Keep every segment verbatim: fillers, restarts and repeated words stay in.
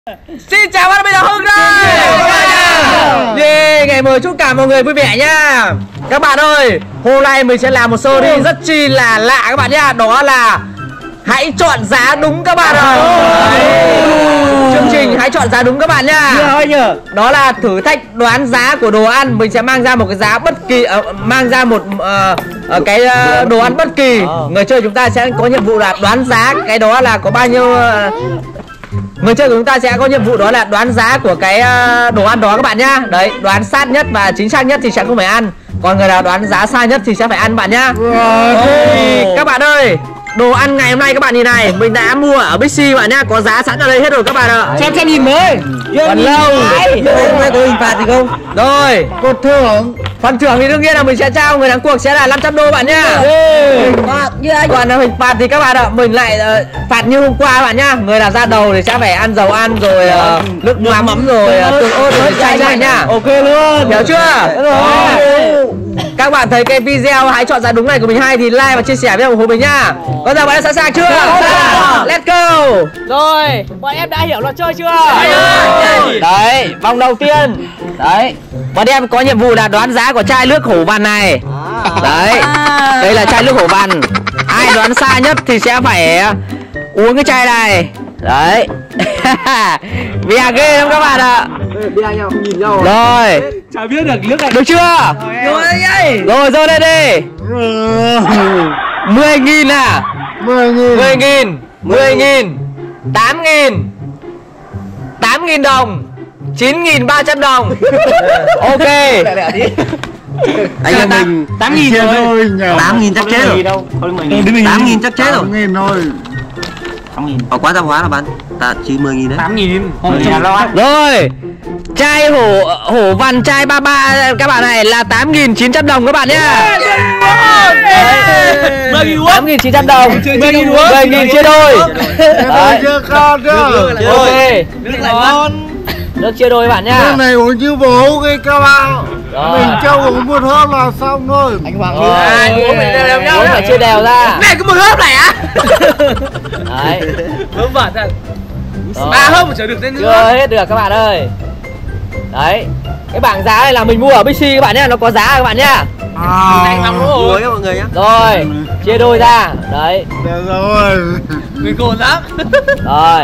Xin chào các bạn, bây giờ Hưng đây. Yeah, ngày mới chúc cả mọi người vui vẻ nha. Các bạn ơi, hôm nay mình sẽ làm một series rất chi là lạ các bạn nhá. Đó là hãy chọn giá đúng các bạn ạ. Chương trình hãy chọn giá đúng các bạn nhá. Đó là thử thách đoán giá của đồ ăn. Mình sẽ mang ra một cái giá bất kỳ, uh, mang ra một uh, uh, cái uh, đồ ăn bất kỳ. Người chơi chúng ta sẽ có nhiệm vụ là đoán giá cái đó là có bao nhiêu. Uh, Người chơi của chúng ta sẽ có nhiệm vụ đó là đoán giá của cái đồ ăn đó các bạn nhá. Đấy, đoán sát nhất và chính xác nhất thì sẽ không phải ăn. Còn người nào đoán giá sai nhất thì sẽ phải ăn bạn nhá. Thì các bạn ơi, đồ ăn ngày hôm nay các bạn nhìn này, mình đã mua ở Bixi bạn nhá, có giá sẵn ở đây hết rồi các bạn ạ. Xem xem nhìn mới. Còn lâu. Có hình phạt gì không? Rồi, Cột thưởng. phần thưởng thì đương nhiên là mình sẽ trao người thắng cuộc sẽ là năm trăm đô bạn nhá. Còn hình phạt thì các bạn ạ, mình lại uh, phạt như hôm qua các bạn nhá. Người nào ra đầu thì sẽ phải ăn dầu ăn rồi uh, nước mắm mắm rồi uh, tương ớt rồi chai chai nhá. Ok luôn. Hiểu chưa? Các bạn thấy cái video hãy chọn giá đúng này của mình hay thì like và chia sẻ với ủng hộ mình nhá. Có giờ bạn đã sẵn sàng chưa? Let's go. Rồi, bọn em đã hiểu luật chơi chưa? Đấy, vòng đầu tiên. Đấy, bọn em có nhiệm vụ là đoán giá của chai nước hổ vằn này. Đấy, đây là chai nước hổ vằn. Ai đoán sai nhất thì sẽ phải uống cái chai này. Đấy. Bia ghê lắm các bạn ạ. Bia nhau không nhìn nhau. Rồi. Chả biết được nước này. Được chưa? Rồi đây. Rồi rơi đây đi. Mười nghìn à? Mười nghìn. Mười nghìn. Mười nghìn. Tám nghìn. Tám nghìn đồng. Chín nghìn ba trăm đồng. Ok. Anh em mình tám nghìn thôi. Tám nghìn chắc chết rồi. Tám nghìn chắc chết rồi. Tám nghìn thôi. Ở quán tạp hóa là bán ta chỉ mười nghìn đấy. Tám nghìn. Rồi. Chai hổ hổ vằn chai ba ba các bạn này là tám nghìn chín trăm đồng các bạn nhá. tám nghìn chín trăm đồng. mười nghìn chia đôi. Chưa con chưa. Ok. Nước này ngon. Nước chia đôi các bạn nhá. Cái này uống chứ bố cái các bạn. Mình cho uống một hớp là xong thôi. Anh Hoàng Rồi. ai uống phải đều đều nhau. Uống phải chia đều ra. Này có một hớp này á? Đấy. Hớp vẩn thật. Ba hớp mà chở được tên nữa. Chưa hết được các bạn ơi. Đấy. Cái bảng giá này là mình mua ở Bixi các bạn nhá, nó có giá các bạn nhá. À. Uống mọi người nhá. Rồi, chia đôi ra. Đấy. Được rồi. Mình cồn lắm. Rồi.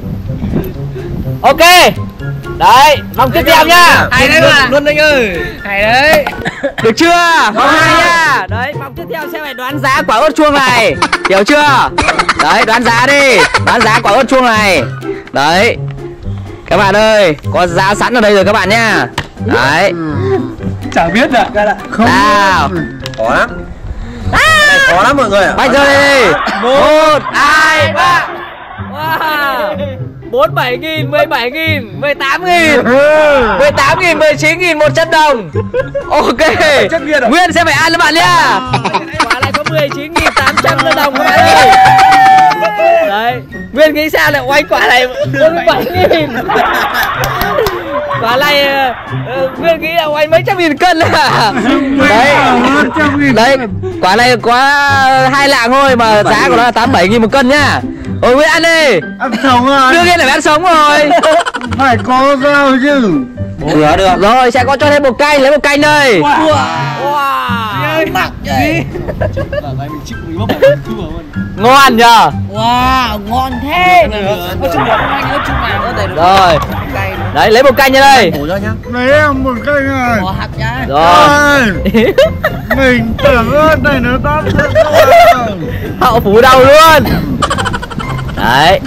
Ok. Đấy, vòng tiếp theo nhá. Hay đấy mà. Luôn anh ơi. Hay đấy. Được chưa? Vòng hai nhá. Đấy, vòng tiếp theo sẽ phải đoán giá quả ớt chuông này. Hiểu chưa? Đấy, đoán giá đi. Đoán giá quả ớt chuông này. Đấy. Các bạn ơi, có giá sẵn ở đây rồi các bạn nhá. Đấy. Chả biết ạ. Nào. Khó lắm. Này khó lắm mọi người ạ. Bây giờ đây đi. Một, hai, ba. Wow. Bốn bảy nghìn, mười bảy nghìn, mười tám nghìn, mười tám nghìn, mười chín nghìn một trăm đồng. Ok. Nguyên sẽ phải ăn các bạn nhá. Quả này có mười chín nghìn tám trăm đồng các bạn ơi. Đấy. Nguyên nghĩ sao lại oanh quả này bốn mươi bảy nghìn. Quả này uh, Nguyên nghĩ là oanh mấy trăm nghìn cân à. Đấy. Đấy. Quả này có hai lạng thôi mà giá của nó là tám bảy nghìn một cân nhá. Ôi Nguyên ăn đi. Ăn sống rồi. Đương nhiên là phải ăn sống rồi. Phải có rau chứ. Được được. Rồi sẽ có cho thêm một canh, lấy một canh đây. Wow. Wow. Nặng vậy. Ngon nhờ. Wow, ngon thế. Có chung món anh ơi, chung vàng. Rồi. Đấy, lấy một canh ra đây. Ủa nhá. Lấy em một cái này. Bỏ hạt ra. Rồi. Mình tưởng ơn này nó đắt thế. Hậu phủ đầu luôn. Đấy.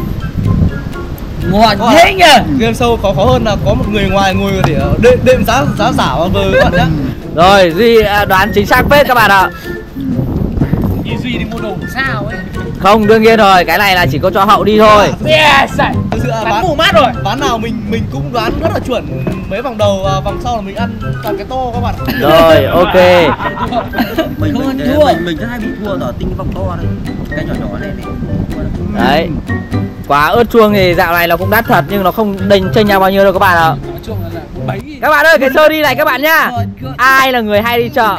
Ngon thế nhỉ. Game show khó khó hơn là có một người ngoài ngồi để đệm đệm giá giá xảo vào vờ các bạn nhá. Rồi, Duy đoán chính xác phết các bạn ạ. Như Duy đi mua đồ sao ấy. Không, đương nhiên rồi, cái này là chỉ có cho Hậu đi thôi. Yes. Thực sự là bán mù mát rồi. Ván nào mình mình cũng đoán rất là chuẩn. Mấy vòng đầu và vòng sau là mình ăn toàn cái to các bạn. Rồi, ok. Mình mình mình, mình mình rất hay bị thua ở tinh vòng to này. Cái nhỏ nhỏ này này. Đấy. Quả ớt chuông thì dạo này nó cũng đắt thật nhưng nó không đành chênh nhau bao nhiêu đâu các bạn ạ. Các bạn ơi, cái sơ đi này các bạn nhá. Ai là người hay đi chợ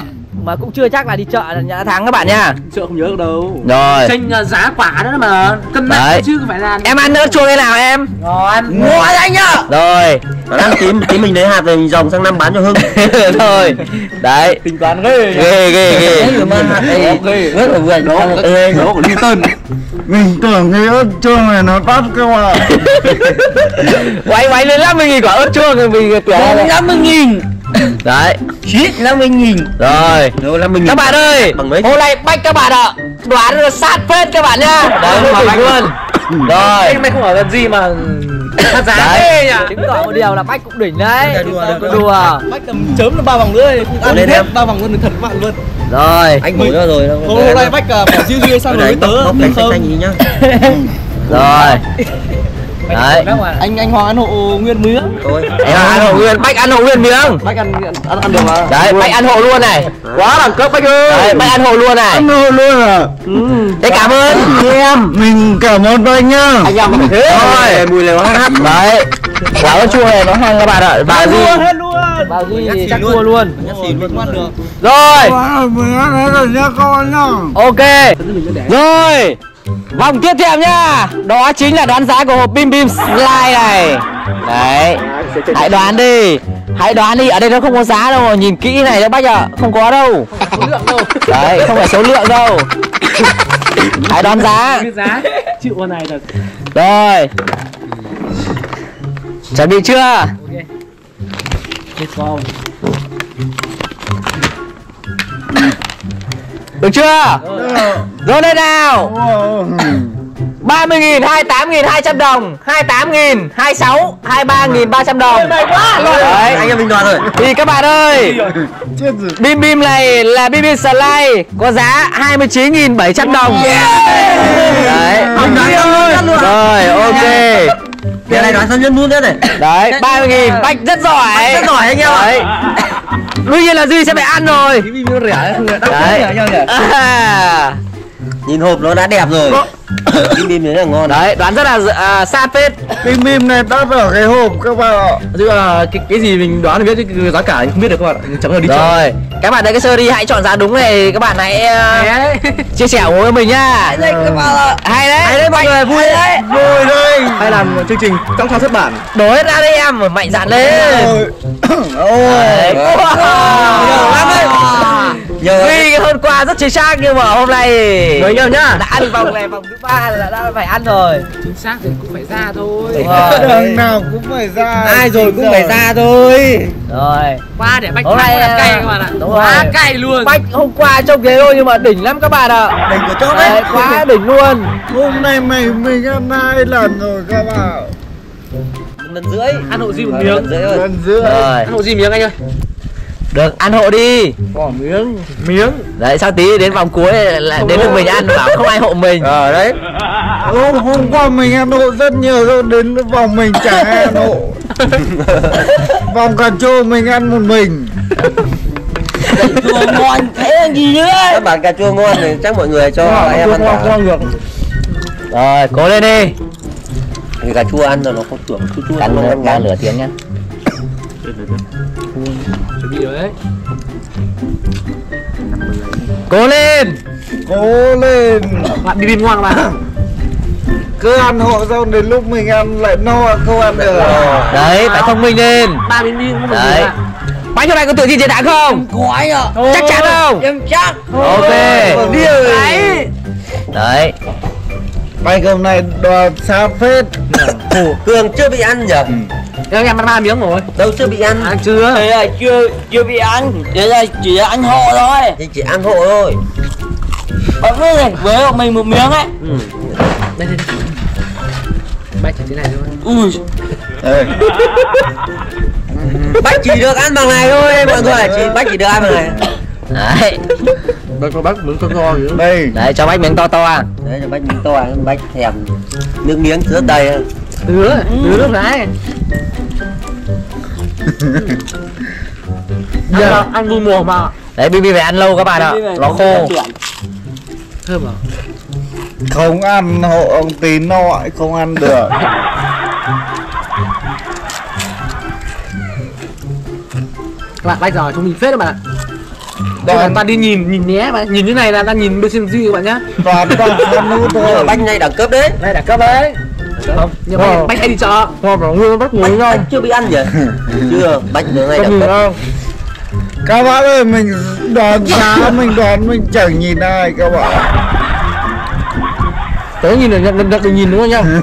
mà cũng chưa chắc là đi chợ là đã thắng các bạn nha. Chợ không nhớ được đâu. Rồi. Tranh uh, giá quả đó mà cân nặng chứ không phải là. Em ăn ớt chuông thế nào em? Ngon. Ngon anh nhá. Rồi. Nó đang tím tí mình lấy hạt về mình dòng sang năm bán cho Hưng. Thôi. Đấy. Tính toán ghê. Ghê ghê ghê. Rất là vui. Nó nó của Newton. Mình tưởng cái ớt chuông này nó đắt cơ mà. Quay quay lên năm mươi nghìn quả ớt chuông thì mình tưởng là năm mươi nghìn. đấy. Shit năm mươi nghìn. Rồi. Đâu năm mươi nghìn. Các bạn ơi, Bằng mấy? hôm nay bách các bạn ạ. Đoán là sát phết các bạn nhá. Đấy mà bách luôn. Rồi. Mày không hỏi cần gì mà thật giá thế nhỉ? Chứng tỏ một điều là bách cũng đỉnh đấy. Đùa, Đừng có đùa. đùa. Bách cầm chớm là ba vòng nữa thì ăn lên hết em. ba vòng luôn thật các bạn luôn. Rồi. Anh ngồi ra rồi đâu. Hôm nay Bách bỏ Duy Duy sang rồi với tớ bóc được đánh xanh không? xanh gì nhá. Rồi. Đấy. Anh anh Hoàng ăn hộ nguyên miếng. Thôi. Em ăn hộ nguyên, bách ăn hộ nguyên miếng. Bách ăn ăn ăn được mà. Đấy, bách ăn hộ luôn này. Quá đẳng cấp Bách ơi. Đấy, bách ăn hộ luôn này. Ăn hộ luôn à? Thế cảm ơn em. Mình cảm ơn anh nhá. Anh em mà thế. Rồi, Mùi này nó hát. đấy. Quả ớt chuông này nó hăng các bạn ạ. Vào gì? Hết luôn. Vào gì Nhắc thì xì chắc luôn. thua luôn. Nhắc xì luôn Ăn được. Rồi. Wow, mình ăn hết rồi nhá con nhá. Ok. Rồi. Vòng tiếp theo nhá. Đó chính là đoán giá của hộp Bim Bim Slide này. Đấy. Hãy đoán đi. Hãy đoán đi, ở đây nó không có giá đâu, nhìn kỹ này các bác ạ, không có đâu. Số lượng đâu. Đấy, không phải số lượng đâu. Hãy đoán giá. Cái giá chịu con này thật. Rồi. Chuẩn bị chưa? Ok. Let's go. Được chưa? Rồi đây nào. ba mươi nghìn, hai mươi tám nghìn hai trăm đồng, hai mươi tám nghìn, hai mươi sáu, hai mươi ba nghìn ba trăm đồng. Đấy. Anh em mình đoán rồi. Thì các bạn ơi, Chết rồi. Bim Bim này là Bim Bim Slide có giá hai mươi chín nghìn bảy trăm đồng. Đấy. Mình đoán luôn. Rồi, ok. Cái này đoán sao nhân luôn đấy này. Đấy, ba mươi nghìn, Bách rất giỏi. Bách rất giỏi anh em ạ. Đấy. Đương nhiên là Duy sẽ phải ăn rồi. Cái bim nó rẻ không đắt Đấy. nhau nhỉ. À. Nhìn hộp nó đã đẹp rồi. Bim bim đấy là ngon. Đấy, đoán rất là à, xa phết. Bim bim này đắt ở cái hộp các bạn ạ. Chứ là cái cái gì mình đoán được biết chứ giá cả không biết được các bạn. Chẳng là đi chợ. Rồi, các bạn thấy cái sơ đi hãy chọn giá đúng này, các bạn hãy uh, chia sẻ ủng hộ cho mình nhá. Đây các bạn ạ. Hay đấy, hay đấy mọi người, vui đấy. Rồi đây. Hay làm chương trình trong cho xuất bản. Đổ hết ra đây em, mạnh dạn lên. Đấy. Wow. Lắm đấy. Nhờ Vì cái hôm qua rất chính xác nhưng mà hôm nay Với nhau nhá. đã ăn vòng này, vòng thứ ba là đã phải ăn rồi. Chính xác thì cũng phải ra thôi. Đúng rồi. Đường nào cũng phải ra. ai rồi cũng phải ra thôi. Rồi. Qua để Bách Hôm nay là cay các bạn ạ. đúng Quá rồi. cay luôn. Bách hôm qua trông thế thôi nhưng mà đỉnh lắm các bạn ạ. Mình của chốt Đấy, đấy. quá đỉnh luôn. Hôm nay mày mình ăn hai lần rồi các bạn. Lần rưỡi. Ăn hộ gì một Lần miếng. rưỡi rồi. Lần rưỡi. Rồi. Ăn hộ gì miếng anh ơi. Được, ăn hộ đi. Bỏ miếng. Miếng. Đấy, sau tí đến vòng cuối là đến lượt mình ăn, bảo không ai hộ mình. Ờ đấy. Hôm, hôm qua mình ăn hộ rất nhiều rồi, đến vòng mình chẳng ai ăn hộ. Vòng cà chua mình ăn một mình. Chua ngon thế làm gì nữa. Các bạn cà chua ngon thì chắc mọi người cho em ăn cả. Ngon được. Rồi, cố lên đi. Thì cà chua ăn rồi nó không tưởng chua chua. Cắn em ngang lửa tiếng nhá. Chuẩn bị rồi đấy. Cố lên. Cố lên. Bạn bim bim ngon các bạn. Cứ ăn hộ xong đến lúc mình ăn lại no không ăn được. Đấy, phải thông minh lên. Ba bim bim không một Đấy. gì ạ. Bánh hôm nay có tự tin chiến thắng không? Có anh ạ. Chắc chắn không? Em chắc. Ok. Đấy. Đấy. Bánh hôm nay đoạt xa phết. Cường chưa bị ăn nhỉ? Em em ăn ba miếng rồi. Đâu chưa bị ăn. Ăn chưa? Thế là chưa chưa bị ăn. Thế là chỉ ăn hộ thôi. Thì chỉ ăn hộ thôi. Ở với này với mình một miếng ấy. Ừ. Đây đây đây. Bách chỉ thế này thôi. Ui. Ê, Bách chỉ được ăn bằng này thôi mọi người. Chỉ Bách chỉ được ăn bằng này. Đấy. Bách có bác miếng to to gì đây. Đấy, cho bách miếng to to à. Đấy là Bách miếng to, Bách thèm nước miếng rất đầy. Tứa, tứa nước đấy. Giờ ăn, ăn vui mùa mà. Đấy, Bim Bim phải ăn lâu các bạn ạ. Nó khô. Thơm à? Không ăn hộ ông Tín nội không ăn được. Các bạn Bách giờ chúng mình phết các bạn ạ. Đoàn ta đi nhìn nhìn nhé mà nhìn như này là đang nhìn bên trên Duy các bạn nhá. Toàn toàn con nút thôi. Bánh này đẳng cấp đấy. Đây là cấp đấy. Không, nhưng mà bánh hay đi chợ. Hoa bảo hương bắt Bánh, muối không? bánh chưa bị ăn vậy? Chưa, bánh đường này Có đẳng nhìn cấp. không? Các bạn ơi, mình đoán giá, mình đoán mình chẳng nhìn ai các bạn. Tớ nhìn được được được nhìn đúng không nhá.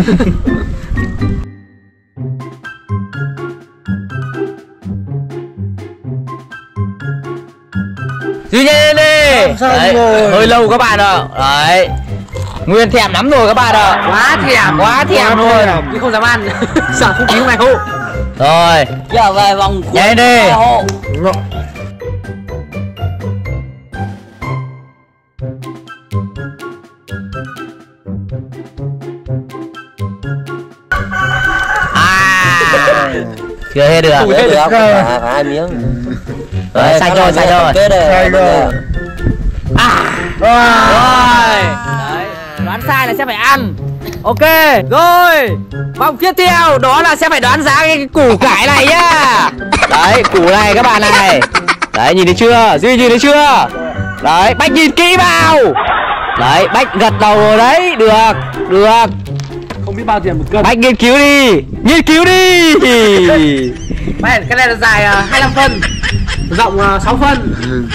Duy nhanh lên đi. Đấy, hơi lâu các bạn ạ. Đấy. Nguyên thèm lắm rồi các bạn ạ. Quá thèm, quá thèm luôn. Nhưng không dám ăn. Sợ không khí này không. Rồi. Giờ về vòng Nhanh đi. À. Chưa hết được. Chưa hết được. À, hai miếng. Đấy, sai rồi, sai rồi. Sai rồi. À. Rồi. Đấy, đoán sai là sẽ phải ăn. Ok, rồi. Vòng tiếp theo đó là sẽ phải đoán giá cái củ cải này nhá. Đấy, củ này các bạn này. Đấy, nhìn thấy chưa? Duy nhìn thấy chưa? Đấy, Bách nhìn kỹ vào. Đấy, Bách gật đầu rồi đấy. Được, được. Không biết bao tiền một cân. Bách nghiên cứu đi. Nghiên cứu đi. Bách, cái này là dài uh, hai mươi lăm phân. Rộng uh, sáu phân.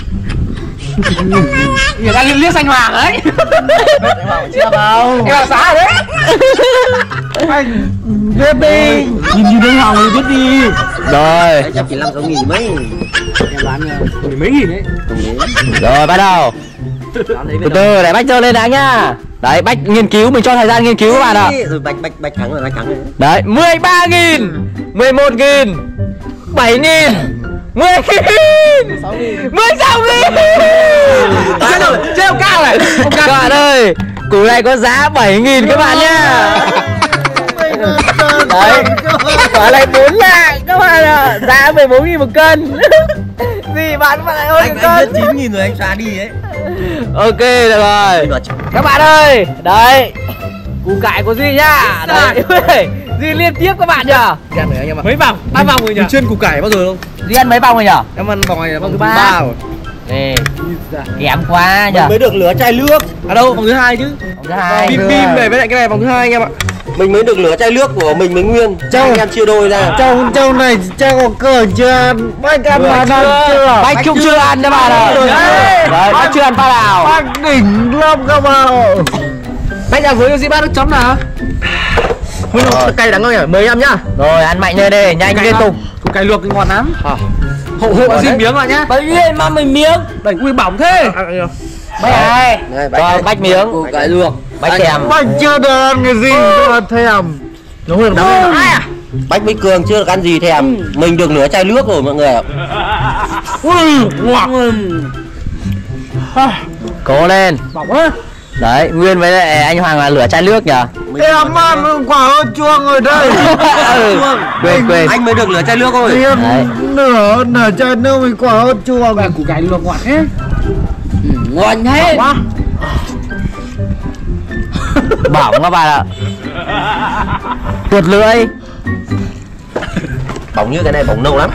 Người ta liếc liếc xanh hoàng đấy. Chưa đâu. Em bảo xá rồi đấy. Anh biết đi. Nhìn nhìn thấy Hồng thì biết đi. Rồi. Chắc chỉ năm sáu nghìn mấy. Em bán mười mấy nghìn đấy. Rồi bắt đầu. Từ từ để Bách chơi lên đã nhá. Đấy, Bách nghiên cứu, mình cho thời gian nghiên cứu các bạn ạ. Rồi bạch bạch bạch thắng rồi, bạch thắng rồi. Đấy, mười ba nghìn, mười một nghìn, bảy nghìn, mười nghìn, mười sáu nghìn. Chết rồi, chết ông cao này. Các bạn ơi, củ này có giá bảy nghìn các bạn nhá. Đấy, quả này bốn lại các bạn ạ. Giá mười bốn nghìn một cân. Gì bạn bạn lại ơi Anh anh biết chín nghìn rồi anh xóa đi ấy. Ok được rồi. Các bạn ơi, đấy củ cải của Duy nhá. Đấy, Duy liên tiếp các bạn nhở. Đi ăn rồi anh em ạ. Mấy vòng? Ba vòng rồi nhỉ? Mình chuyên củ cải bao giờ không? Duy ăn mấy vòng rồi nhở? Em ăn vòng này là vòng thứ ba. ba rồi. Ê, kém quá nhở. Mới được lửa chai nước. À đâu, vòng thứ hai chứ. Vòng thứ hai. Bim bim này với lại cái này vòng thứ hai anh em ạ. Mình mới được lửa chai nước của mình mới nguyên. Châu. Anh em chia đôi ra. Châu châu này Châu có cờ chưa ăn. Bách ăn mà ăn chưa? Bách cũng chưa ăn các bạn ạ. Đấy, Bách chưa ăn pha nào. Bách đỉnh lắm các bạn. Bách ăn với cái gì bác nước chấm nào? Nguyên cay đắng không nhỉ? mười lăm nhá. Rồi ăn mạnh lên đi, nhanh liên tục. Củ cải luộc ngon lắm. Hộ hộ xin miếng lại nhá. Bạch Nguyên mà mình miếng. Đẩy ui bỏng thế. Bách ơi, Này, cho Bách miếng. Củ cải luộc. Bách thèm. Bách chưa được ăn cái gì mà thèm. Nó hơi đắng lên. Ai à? Bách với Cường chưa được ăn gì thèm. Mình được lửa chai nước rồi mọi người ạ. Cố lên. Bỏng á. Đấy, Nguyên với lại anh Hoàng là lửa chai nước nhỉ? Em ăn quả ớt chuông rồi đây. Ừ, quên quên. Anh mới được lửa chai nước thôi. Em Đấy. nửa nửa chai nước với quả ớt chuông. Và củ cải luộc ngọt thế. Ngon hết. Quá. Bỏng các bạn ạ. Tuột lưỡi. Bỏng như cái này bỏng nâu lắm.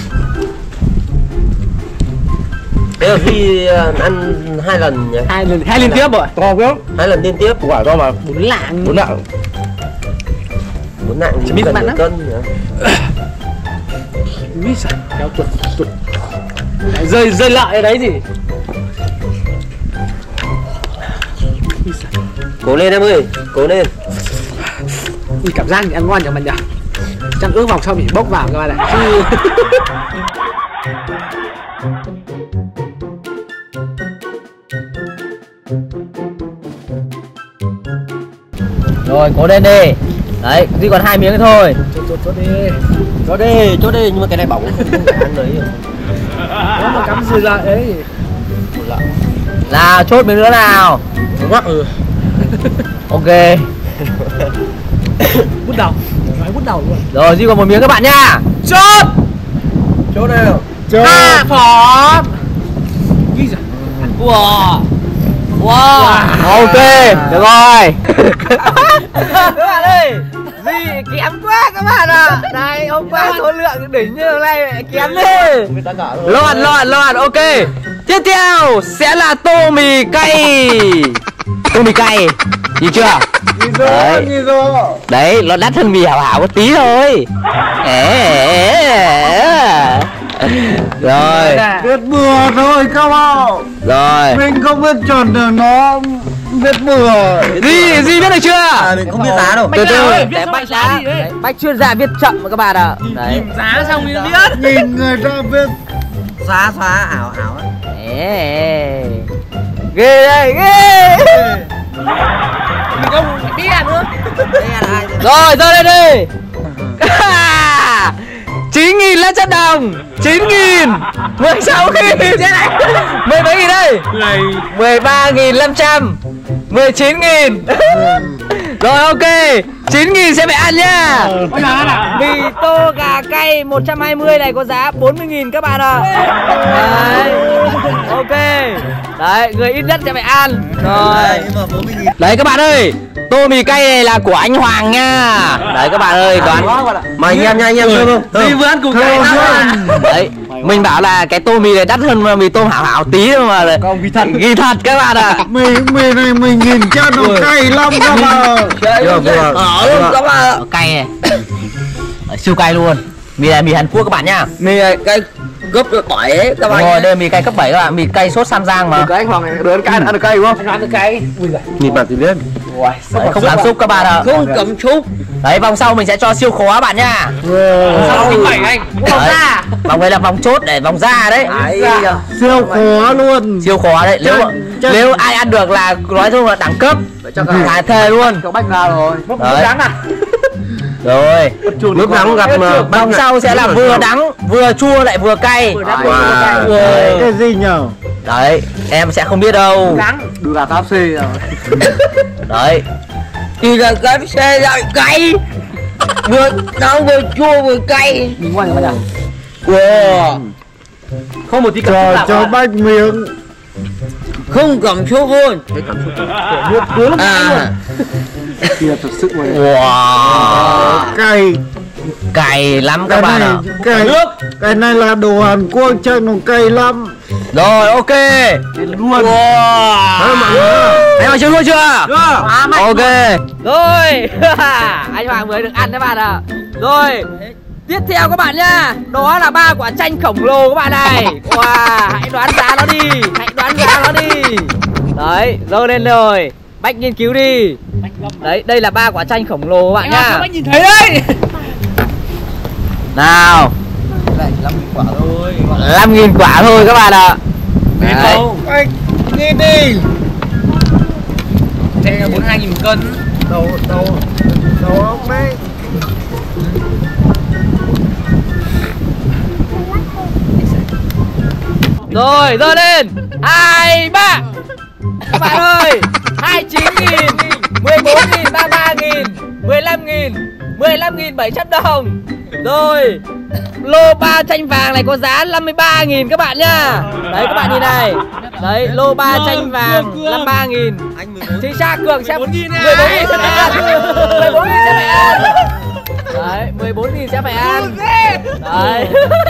Thế là khi ăn hai lần nhỉ? Hai lần hai liên tiếp rồi. To quá. Hai lần liên tiếp. Quả to mà bốn lạng. Bốn lạng. Bốn nặng Chỉ thì biết gần bạn một á. cân nhỉ? Úi giời, kéo tuột tuột. Lại rơi rơi lại ở đấy gì? Cố lên em ơi, cố lên. Ui cảm giác thì ăn ngon nhỉ mình nhỉ? Chắc ước vòng sau bị bốc vào các bạn ạ. Chứ... Rồi, cố lên đi. Đấy, Duy còn hai miếng nữa thôi. Chốt chốt chốt đi. Cho đi, cho đi, nhưng mà cái này bỏng không phải ăn đấy. Có mà cắm rơi lại ấy. Nào, chốt miếng nữa nào. Đúng quá, ừ. Ok. Bút đầu. Nói bút đầu luôn. Rồi, Duy còn một miếng các bạn nha. Chốt. Chốt đây. Châu. À, phỏ. Ghi giời. Wow. Wow. Ok, được rồi. Các bạn ơi, Duy kém quá các bạn ạ. Này, hôm qua số lượng đỉnh như hôm nay kém đi. Loạn, loạn, loạn, ok. Tiếp theo sẽ là tô mì cay. Tô mì cay, nhìn chưa? Nhìn rõ, Đấy. nhìn rõ. Đấy, nó đắt hơn mì hảo hảo một tí thôi. Rồi, Biết bừa thôi các bạn. rồi. Mình không biết chọn được nó. Biết bừa. Gì, gì biết được chưa? Mình không biết giá đâu. Từ từ, ơi, viết để cho bách giá giá, đi đấy. đấy, bách chuyên gia viết chậm mà các bạn ạ. Đấy. Giá xong mới biết. Nhìn người ta biết. Xóa xóa ảo ảo ấy. Ê, ghê đây, ghê. Mình không biết nữa. Đây là ai? Rồi, rơi đây đi. chín nghìn năm trăm đồng. Chín nghìn. Mười sáu nghìn. Mười mấy nghìn đây? Mười ba nghìn năm trăm. Mười chín nghìn. Rồi ok, chín nghìn sẽ phải ăn nha. Mì tô gà cay một trăm hai mươi này có giá bốn mươi nghìn các bạn ạ. Đấy. Ok. Đấy, người ít nhất sẽ phải ăn. Rồi. Đấy các bạn ơi, tô mì cay này là của anh Hoàng nha. Đấy các bạn ơi, đoán. Mà anh em nha, anh em chưa? Gì vừa ăn cùng cái đấy, mình bảo là cái tô mì này đắt hơn mà mì tôm hảo hảo tí thôi mà là Còn vì thật. ghi thật các bạn ạ. Mì, mì này mình nhìn cho nó cay lắm các bạn. Chưa, vừa. Ở luôn các bạn ạ. Cay này. Siêu cay luôn. Mì này mì Hàn Quốc các bạn nhá. Mì này cái gấp được bảy ấy các bạn. Rồi đây mì cay cấp bảy các bạn, mì cay sốt Sam Giang mà. Cái anh Hoàng này đứa ăn cay ăn được cay đúng không? Anh ăn được cay. Ui giời. Nhìn bạn thì biết. Đấy, không cảm xúc các bạn ạ. Không cầm xúc. Đấy, vòng sau mình sẽ cho siêu khó các bạn nha. Sao mình bảy anh? Vòng ra. Vòng này là vòng chốt để vòng ra đấy. Siêu khó luôn. Siêu khó đấy. Nếu Chân- chân- nếu ai ăn được là nói chung là đẳng cấp. Thả thề luôn. Cháu bách ra rồi. Đấy. Đáng à? Rồi. Nước nóng gặp mà Vòng sau sẽ là vừa đắng, vừa chua lại vừa cay. Wow. Đấy. Cái gì nhở? Đấy, em sẽ không biết đâu. Đưa gà táp xê rồi. Đấy. Thì là cái xe lại cay. Vừa nóng vừa chua vừa cay. Mình ngoan các bạn ạ. Wow. Không một tí cảm xúc Cho nào. cho bách miếng. Không cầm xúc luôn. Đứa lúc À. Thì là thật sự rồi. Wow. Cay. Cay lắm các Cái bạn này, ạ. cái, cái này là đồ Hàn Quốc chắc nó cay lắm. Rồi ok. Luôn. Wow. Anh Hoàng chưa luôn chưa? Ok. Rồi. Anh Hoàng mới được ăn các bạn ạ. Rồi. Tiếp theo các bạn nhá, đó là ba quả chanh khổng lồ các bạn này. Wow, hãy đoán giá nó đi, hãy đoán giá nó đi. Đấy, dơ lên rồi. Bách nghiên cứu đi. Đấy, đây là ba quả chanh khổng lồ các bạn nhá. Anh nhìn thấy đấy. Nào, Này năm nghìn quả thôi. năm nghìn quả thôi các bạn ạ. Đấy. Anh nghe đi. Đây là bốn mươi hai nghìn một cân. Đầu, đầu, đầu óc đấy. Rồi, dơ lên. Hai, ba. Các bạn ơi, hai mươi chín nghìn, mười bốn nghìn, ba mươi ba nghìn, mười lăm nghìn, mười lăm nghìn bảy trăm đồng. Rồi, lô ba chanh vàng này có giá năm mươi ba nghìn các bạn nhá. Đấy các bạn nhìn này. Đấy, lô ba chanh vàng năm mươi ba nghìn. Anh mười bốn. Chính xác, Cường sẽ mười bốn nghìn nha. mười bốn nghìn sẽ phải ăn. mười bốn nghìn sẽ phải ăn. Đấy, mười bốn nghìn sẽ phải ăn. Đấy.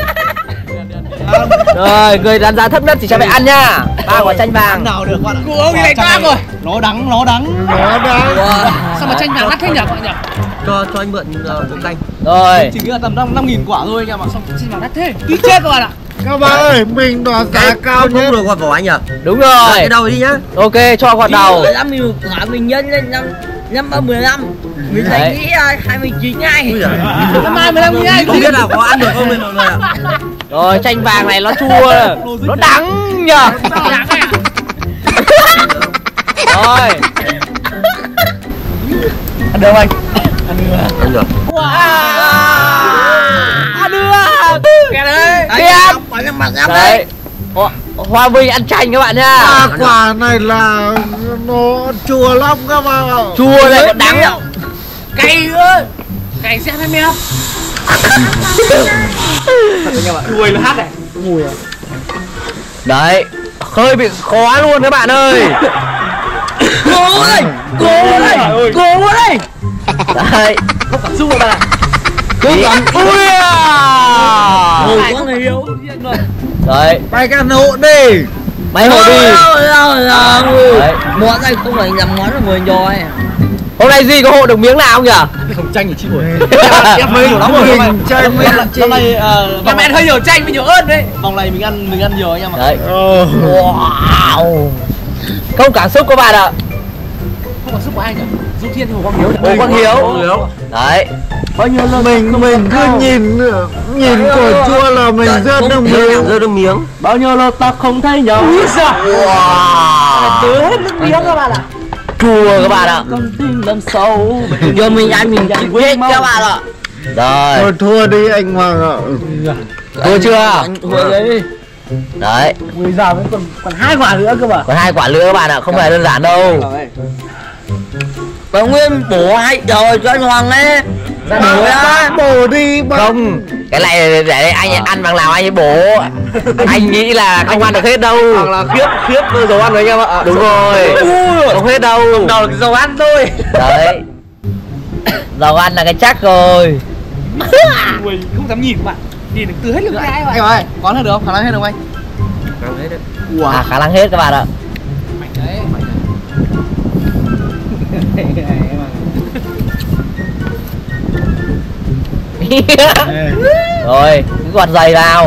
Rồi, người đánh giá thấp nhất thì sẽ phải ăn nha. Ba quả chanh vàng. Nào được bạn ạ. Của ông này toang rồi. Nó đắng, nó đắng. Nó đã. Sao mà chanh vàng đắt thế nhỉ bạn nhỉ? Cho cho anh mượn uh, cục canh. Rồi. Chỉ nghĩ là tầm năm nghìn quả thôi anh em ạ. Sao chanh vàng đắt thế? Đi chết các bạn ạ. Các bạn ơi, mình đoán giá cao Không nhất. được qua vỏ anh nhỉ? Đúng Cái rồi. đầu đi nhá. Ok, cho quả đầu. mười lăm nghìn một quả mình nhân lên năm năm ba mười lăm. Mình Đấy. thấy nghĩ hai mươi chín ngay. Năm hai mươi lăm nghìn anh. Không biết là có ăn được không nên mọi người ạ. Rồi, chanh vàng này nó chua, nó đắng nhờ. Rồi. Ăn được anh. Ăn được. Ăn được. Kìa đấy. Tiếp. Đấy. Ho- Hoa Vinh ăn chanh các bạn nhá. À, quả này là nó chua lắm các bạn ạ. Chua này có đắng không? Cay nữa. Cay sẽ hai mươi lăm. Đuôi nó hát này. Đấy, hơi bị khó luôn các bạn ơi. Cố ơi! Cố ơi! Cố ơi! Đấy, Không cảm xúc rồi bạn ạ. cứ cắm. Ui à. Ôi có người yêu. Đấy, Bay cả nộ đi. Mày hộ đi. Đấy. Món này không phải làm món là người rồi. Hôm nay Duy có hộ được miếng nào không nhở? Không tranh thì chịu rồi. Em mới hiểu lắm rồi. Mình chơi mình Năm nay Nhà mẹ hơi nhiều chanh với nhiều ớt đấy. vòng này mình ăn mình ăn nhiều anh em ạ. Đấy. Wow. Không cảm xúc các bạn ạ. Không có sức của ai cả. Du Thiên thì Hồ Quang Hiếu. Hồ Quang Hiếu. Đấy. Bao nhiêu lần mình mình cứ nhìn nhìn cỏ chua là mình rớt nước miếng. Rớt nước miếng. bao nhiêu lần ta không thấy nhau. Wow. Tứa hết nước miếng các bạn ạ. Chua các bạn ạ. Con tim làm sâu. Giờ mình ăn mình chỉ quyết các bạn ạ. Rồi. Thôi thua đi anh Hoàng ạ. Thua chưa? Thua đấy. Đấy. Bây giờ vẫn còn còn hai quả nữa cơ mà. Còn hai quả nữa các bạn ạ, không phải đơn giản đâu. Bà Nguyên bổ hai trời cho anh Hoàng đấy. Ra bổ ra. Bổ đi bác. Không, cái này để anh ăn bằng nào anh ấy bổ. Anh nghĩ là không ăn được hết đâu. Hoặc là khiếp khiếp dầu ăn đấy anh em ạ. Đúng rồi. Không hết đâu. Đầu là cái dầu ăn thôi. Đấy. Dầu ăn là cái chắc rồi. Ui, không dám nhìn các bạn. Nhìn được từ hết lượt cái anh ơi. Có hết được không? Khả năng hết được không anh? Khả năng hết đấy. Wow. À, khả năng hết các bạn ạ. Mạnh đấy. Mạnh đấy. Rồi, cứ quạt dày vào.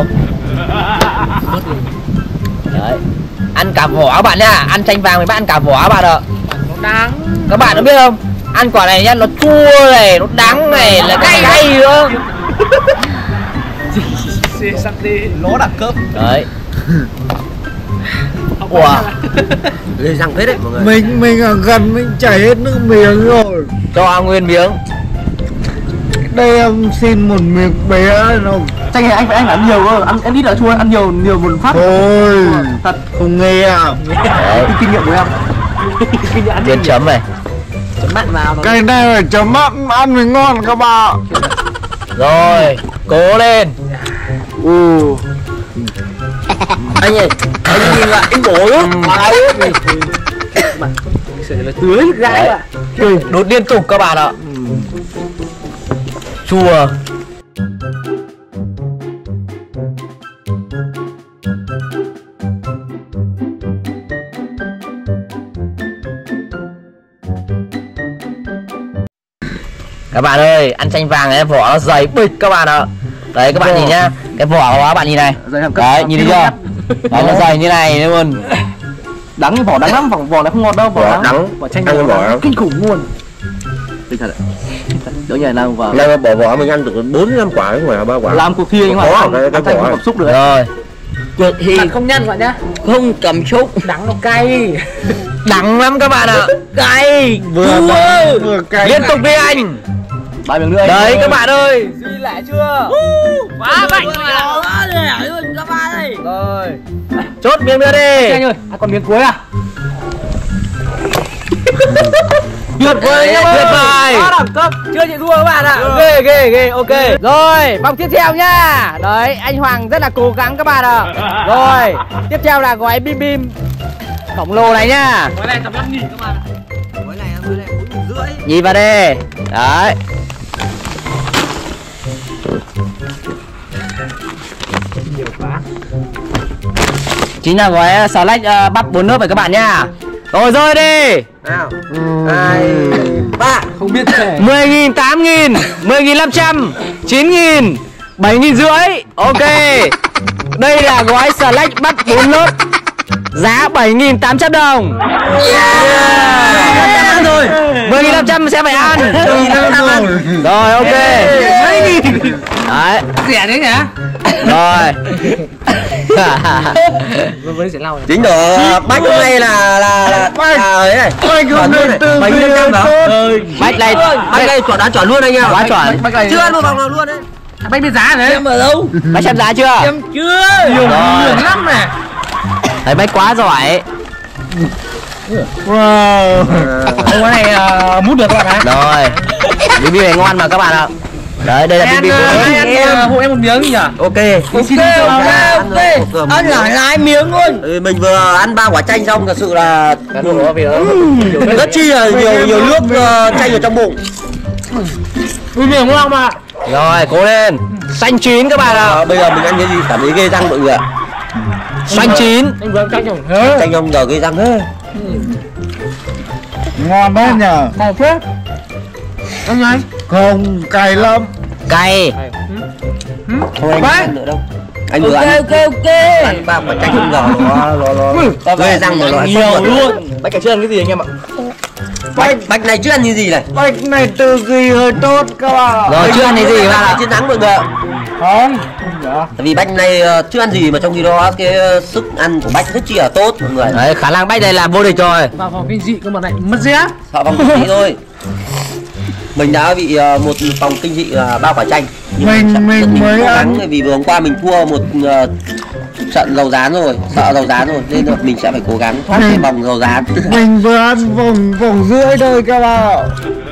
Đấy. Ăn cả vỏ các bạn nhá, ăn chanh vàng mình bắt ăn cả vỏ các bạn ạ. Nó đáng. Các bạn có biết không? Ăn quả này nhá, nó chua này, nó đắng này, là cay cay nữa. Ló đẳng cấp. Đấy. Ủa. Lê răng hết đấy mọi người. Mình mình ở gần mình chảy hết nước miếng rồi. Cho nguyên miếng. Đây em xin một miếng bé nó. Chanh này anh phải anh phải ăn nhiều cơ, ăn em ít là chua, ăn nhiều nhiều một phát. Thôi. Thật. Không nghe à. Đấy. Kinh nghiệm của em. Kinh nghiệm ăn Tiền chấm này. chấm mặn vào. Nó... Cái này phải chấm mặn ăn mới ngon các bạn. Rồi, cố lên. Ừ. Anh ơi, anh nhìn lại anh bổ lắm. Tưới ra Đấy. ạ. Đốt liên tục các bạn ạ. Chua. Các bạn ơi, ăn chanh vàng này vỏ nó dày bịch các bạn ạ. Đấy các bạn nhìn nhá, cái vỏ của các bạn nhìn này. Đấy, nhìn thấy chưa? Đấy, nó dày như này luôn. Đắng như vỏ đắng lắm, vỏ vỏ này không ngọt đâu, vỏ Vỏ đắng. đắng. Vỏ chanh Ăn vỏ đắng. kinh khủng luôn. Tinh thật ạ. Đỡ nhảy nào vào. Nay bỏ vỏ mình ăn được bốn năm quả không phải ba quả. Làm cuộc thi anh Có Hoàng. cái- cái Ăn vỏ không này. cảm xúc được. Rồi, Cuộc thi Không nhân bạn nhá. không cảm xúc. Đắng nó cay. đắng lắm các bạn ạ. Cay. Vừa đắng, vừa cay. Liên tục đi anh. Ba miếng nữa anh. Đấy các bạn ơi. Duy lại chưa? Quá mạnh rồi. Các bạn ơi. Rồi. Chốt miếng nữa đi. Anh ơi, à, còn miếng cuối à? Tuyệt vời nhá. Tuyệt vời. Quá đẳng cấp. Chưa chịu thua các bạn ạ. Ghê ghê ghê, ok. Rồi, vòng tiếp theo nhá. Đấy, anh Hoàng rất là cố gắng các bạn ạ. Rồi, tiếp theo là gói bim bim khổng lồ này nhá. Gói này tầm năm nghìn các bạn. Gói này gói này bốn nghìn rưỡi. Nhìn vào đây. Đấy. Nhiều quá. Chính là gói xà lách uh, bắp bốn nước vậy các bạn nhá. Rồi rơi đi. Nào. Hai ba. Không biết thể. mười nghìn, tám nghìn, mười nghìn năm trăm, chín nghìn, bảy nghìn rưỡi. Ok. Đây là gói xà lách bắp bốn lớp. Giá bảy nghìn tám trăm đồng. Ăn rồi. mười nghìn năm trăm sẽ phải ăn. Rồi ok. Đấy. Rẻ đấy nhỉ? Rồi. Vừa mới sẽ lau này. Chính đồ bách hôm nay là là là Bách. à, ấy này. Anh không Chuẩn luôn được này. từ bảy nghìn năm trăm hả? Bách này. Bách đây chuẩn đã chuẩn luôn anh em. Quá chuẩn. Bách này. Chưa ăn một vòng nào luôn đấy. Bách biết giá đấy. Em ở đâu? Bách xem giá chưa? Em chưa. Nhiều Rồi. nhiều lắm này. Thấy Bách quá giỏi. Wow. Cái này uh, mút được các bạn ạ. Rồi. bê bê này ngon mà các bạn ạ. Đấy, đây là bê bê. Anh em hộ em một miếng nhỉ? Ok. Ok, ok, ok. Ăn lại hai miếng luôn. Ừ, mình vừa ăn ba quả chanh xong thật sự là rất chi là nhiều nhiều nước uh, chanh ở trong bụng. Ui miếng ngon mà. Rồi, cố lên. Xanh chín các bạn ạ. À, bây giờ mình ăn cái gì cảm thấy ghê răng mọi người ạ. Xoanh chín. Chanh ông giờ gây răng thế. Ngon đấy nhờ. Ngon phết. Anh ơi. Không, cay lắm. Cay. Thôi anh ăn nữa đâu. Anh vừa ăn. Ok ok. Ăn ba quả chanh không ngờ nó nó nó gây răng mà nó nhiều luôn. Bách cả chưa ăn cái gì anh em ạ? Bách bách này chưa ăn như gì này? Bách này từ gì hơi tốt các bạn. Rồi chưa ăn cái gì mà. Chiến thắng mọi người ạ. Không. Tại vì Bách này uh, chưa ăn gì mà trong khi đó cái uh, sức ăn của Bách rất chi là tốt mọi người. Đấy, khả năng Bách đây là vô địch rồi. Vào phòng kinh dị cơ mà này mất rẽ. Họ vòng kinh dị thôi. Mình đã bị uh, một vòng kinh dị uh, bao quả chanh. Nhưng Mình- chắc mình rất mình mới cố gắng ăn. vì vừa hôm qua mình thua một uh, trận dầu rán rồi, sợ dầu rán rồi nên là mình sẽ phải cố gắng thoát cái vòng dầu rán. Mình vừa ăn vòng vòng rưỡi thôi các bạn.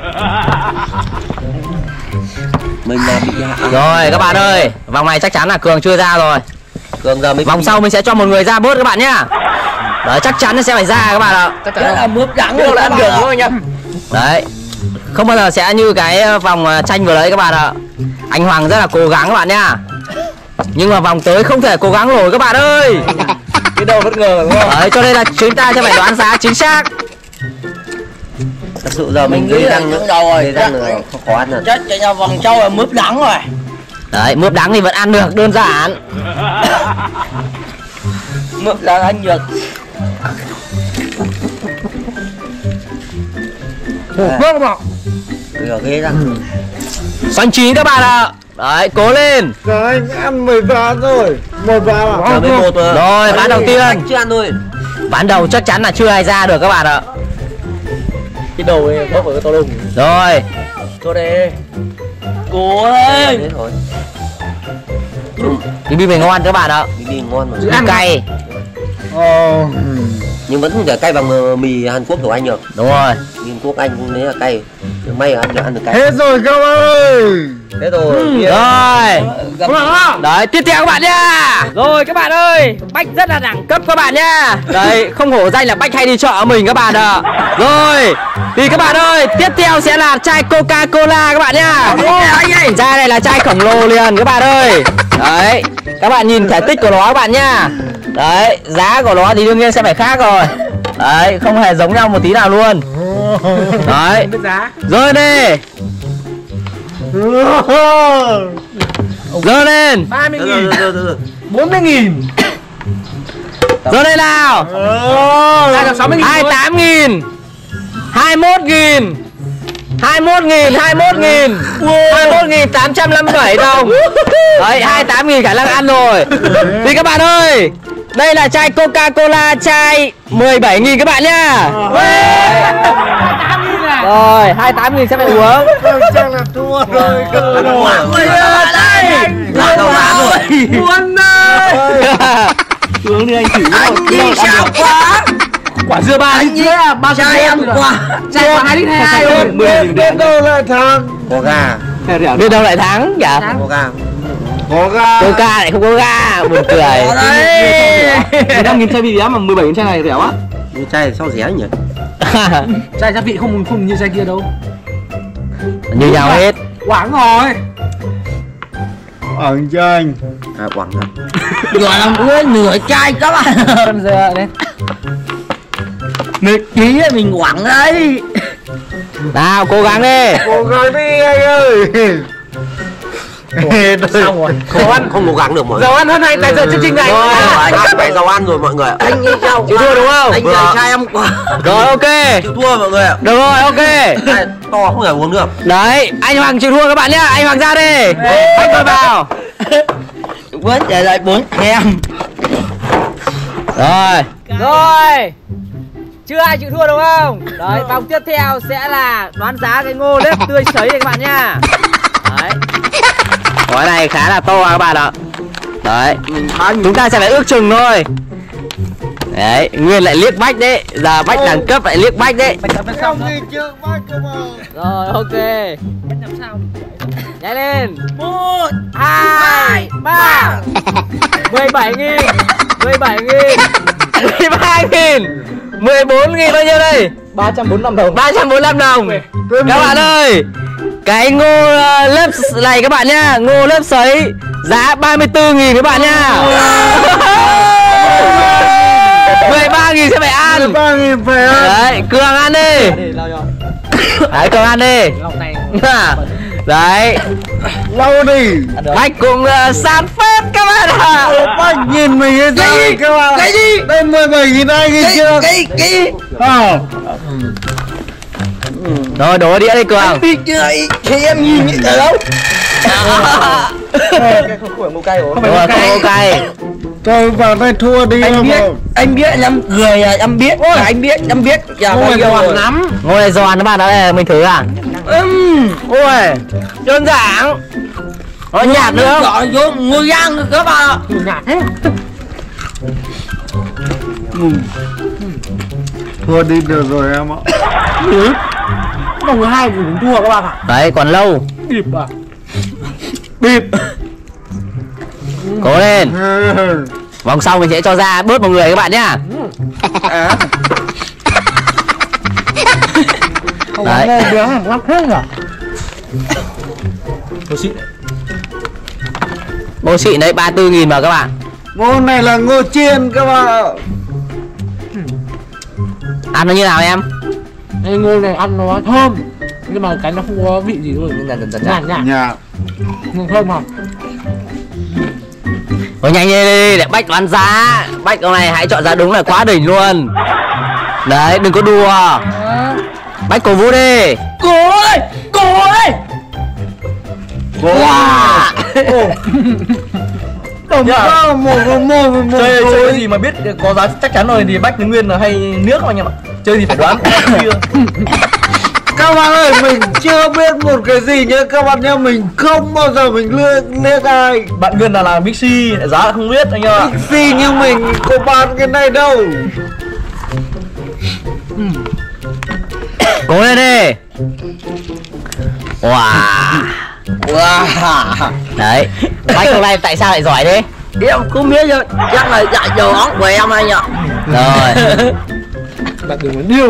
Mình uh, bị hạ. Rồi các bạn ơi, vòng này chắc chắn là Cường chưa ra rồi. Cường giờ mới Vòng sau mình sẽ cho một người ra bớt các bạn nhá. Đấy, chắc chắn nó sẽ phải ra các bạn ạ. Chắc chắn là mướp đắng rồi ăn được đúng không anh em? Đấy, không bao giờ sẽ như cái vòng tranh vừa đấy các bạn ạ. Anh Hoàng rất là cố gắng các bạn nhá. Nhưng mà vòng tới không thể cố gắng nổi các bạn ơi. Cái đầu bất ngờ đúng không? Đấy, cho nên là chúng ta sẽ phải đoán giá chính xác. Thật sự giờ mình Mình nghĩ gây là răng những đầu rồi. gây răng là không khó ăn rồi. Chắc chạy nhau vòng sau là mướp đắng rồi. Đấy, mướp đắng thì vẫn ăn được, đơn giản. Mướp đắng ăn được. À, Mướp không ạ? bây giờ gây răng. Xoanh chín các bạn ạ. Đấy, cố lên. Giờ anh ăn mười ván rồi. Một ván à? Giờ mới một rồi. Rồi, ván đầu tiên. Chưa ăn thôi. Ván đầu chắc chắn là chưa ai ra được các bạn ạ. Cái đầu ấy bóp vào cái to lông. Rồi, Cho đây. Cố ơi. Thế rồi. Chung, cái bim này ngon các bạn ạ. mình đi ngon mà. Bim cay. Ồ. Nhưng vẫn không thể cay bằng ờ, mì Hàn Quốc của anh được. Đúng rồi. Mì Hàn Quốc anh đấy là cay. Nhưng may là ăn được ăn được cay. Hết rồi các bạn ơi. Thế rồi. Rồi. Đấy, tiếp theo các bạn nha. Rồi các bạn ơi, Bách rất là đẳng cấp các bạn nha. Đấy, không hổ danh là Bách hay đi chợ mình các bạn ạ. Rồi, thì các bạn ơi, tiếp theo sẽ là chai Coca-Cola các bạn nha. Chai này là chai khổng lồ liền các bạn ơi. Đấy, các bạn nhìn thể tích của nó các bạn nha. Đấy, giá của nó thì đương nhiên sẽ phải khác rồi. Đấy, không hề giống nhau một tí nào luôn. Đấy, rồi đi. Dơ lên. ba mươi Từ nghìn. từ, từ, từ. bốn mươi nghìn. Dơ lên nào. Ra được sáu mươi nghìn. hai mươi tám nghìn. hai mươi mốt nghìn. hai mươi mốt nghìn, hai mươi mốt nghìn. hai mươi mốt nghìn tám trăm năm mươi bảy đồng. Đấy, hai mươi tám nghìn khả năng ăn rồi. Thì các bạn ơi, đây là chai Coca-Cola chai mười bảy nghìn các bạn nhá. Rồi, hai mươi tám nghìn sẽ phải uống. Chắc là thua rồi các bạn. Đây. Là đầu rán rồi. Buồn ơi. Uống đi anh thử. Anh đi sao quá. Quả dưa ba lít dưa, ba trăm em quả. Chai quả hai lít hai rồi. Biết biết đâu lại thắng. Có gà. biết đâu lại thắng nhỉ? Có gà. Có ga. Coca lại không có ga, buồn cười. mười lăm nghìn chai vị mà mười bảy nghìn chai này rẻ quá. Nhưng chai sao rẻ nhỉ? Chai gia vị không không như chai kia đâu. Như nhau hết. Quảng rồi. Ở chanh. À Quảng à. Gọi là uống nửa chai các bạn. Con dừa đấy. Nửa ký mình quảng đấy. Nào, cố gắng đi. Cố gắng đi anh ơi. Xong rồi. Khó ăn không cố gắng được mọi người. Giàu ăn hơn anh tại giờ chương trình này. Rồi, anh ăn phải giàu ăn rồi mọi người. Anh nghĩ sao? Chịu thua đúng không? Anh Vừa. chai em quá. Rồi, ok. Chịu thua mọi người ạ. Được rồi, ok. Này, to không thể uống được. Đấy, anh Hoàng chịu thua các bạn nhá. Anh Hoàng ra đi. Anh tôi vào. Vẫn để lại bốn em. Rồi. Rồi. Chưa ai chịu thua đúng không? Đấy, vòng tiếp theo sẽ là đoán giá cái ngô nếp tươi sấy này các bạn nha. Đấy. Gói này khá là to các bạn ạ. Đấy, chúng ta sẽ phải ước chừng thôi. Đấy, Nguyên lại liếc Bách đấy. Giờ Bách đẳng cấp lại liếc Bách đấy. Không đi trước bác cơ mà. Rồi, ok. Nhảy lên. Một, hai, ba. Mười bảy nghìn. Mười bảy nghìn. Mười ba nghìn. Mười bốn nghìn bao nhiêu đây? ba trăm bốn mươi lăm đồng. Ba trăm bốn mươi lăm đồng. Các bạn ơi, cái ngô uh, lớp này các bạn nhá, ngô lớp sấy giá ba mươi tư nghìn các bạn nhá. mười ba nghìn sẽ phải ăn. ba nghìn phải ăn. Đấy, Cường ăn đi. Đấy, Cường ăn đi. Đấy. Lâu đi. Bách cũng uh, san phết các bạn ạ. Bách nhìn mình cái gì các bạn. Cái gì? Đây mười bảy nghìn anh cái chưa? Cái cái gì? À. Rồi đổ đĩa đi Cường. Biết chưa? Thì em nhìn như thế đâu? Không phải mua cay Đúng rồi, không mua cay. Tôi vào đây thua đi. Anh biết, anh biết em người à, em biết, anh biết, em biết. Ngồi giòn lắm. Ngồi này giòn các bạn đó, mình thử à? Ừm, ôi, đơn giản. Nó nhạt nữa. Gọi vô ngồi răng các bạn ạ. Nhạt thế. Thua đi được rồi em ạ. Vòng thứ hai cũng thua các bạn ạ. Đấy, còn lâu. Bịp à? Bịp. Cố lên. Vòng sau mình sẽ cho ra bớt một người các bạn nhá. Đấy. Ngô béo hàng lắm hết rồi. Ngô xịn. Ngô xịn đấy, ba mươi tư nghìn mà các bạn. Ngô này là ngô chiên các bạn. Ăn nó như nào em? Cái ngô này ăn nó thơm, nhưng mà cái nó không có vị gì luôn. Dần dần dần Nhạt nhạt. Nhà. Nhưng thơm không? Thôi nhanh lên đi, để Bách đoán giá. Bách hôm này hãy chọn giá đúng là quá đỉnh luôn. Đấy, đừng có đùa. Bách cổ vũ đi. Cô ơi, cô ơi. Wow. Tổng ra một một một một. Chơi chơi cái gì mà biết có giá chắc chắn rồi thì Bách Đứng Nguyên là hay nước anh em ạ. Chơi gì phải đoán. Các bạn ơi, mình chưa biết một cái gì nhá các bạn nhá, mình không bao giờ mình liếc liếc ai. Bạn Nguyên là làm Bixi, giá không biết anh em ạ. Gì nhưng mình có bán cái này đâu. Cố lên đi. Wow. Wow. Đấy, Bách hôm nay tại sao lại giỏi thế? Em không biết rồi, chắc là dạy dầu óc của em anh ạ. Rồi. Bạn đừng có điêu.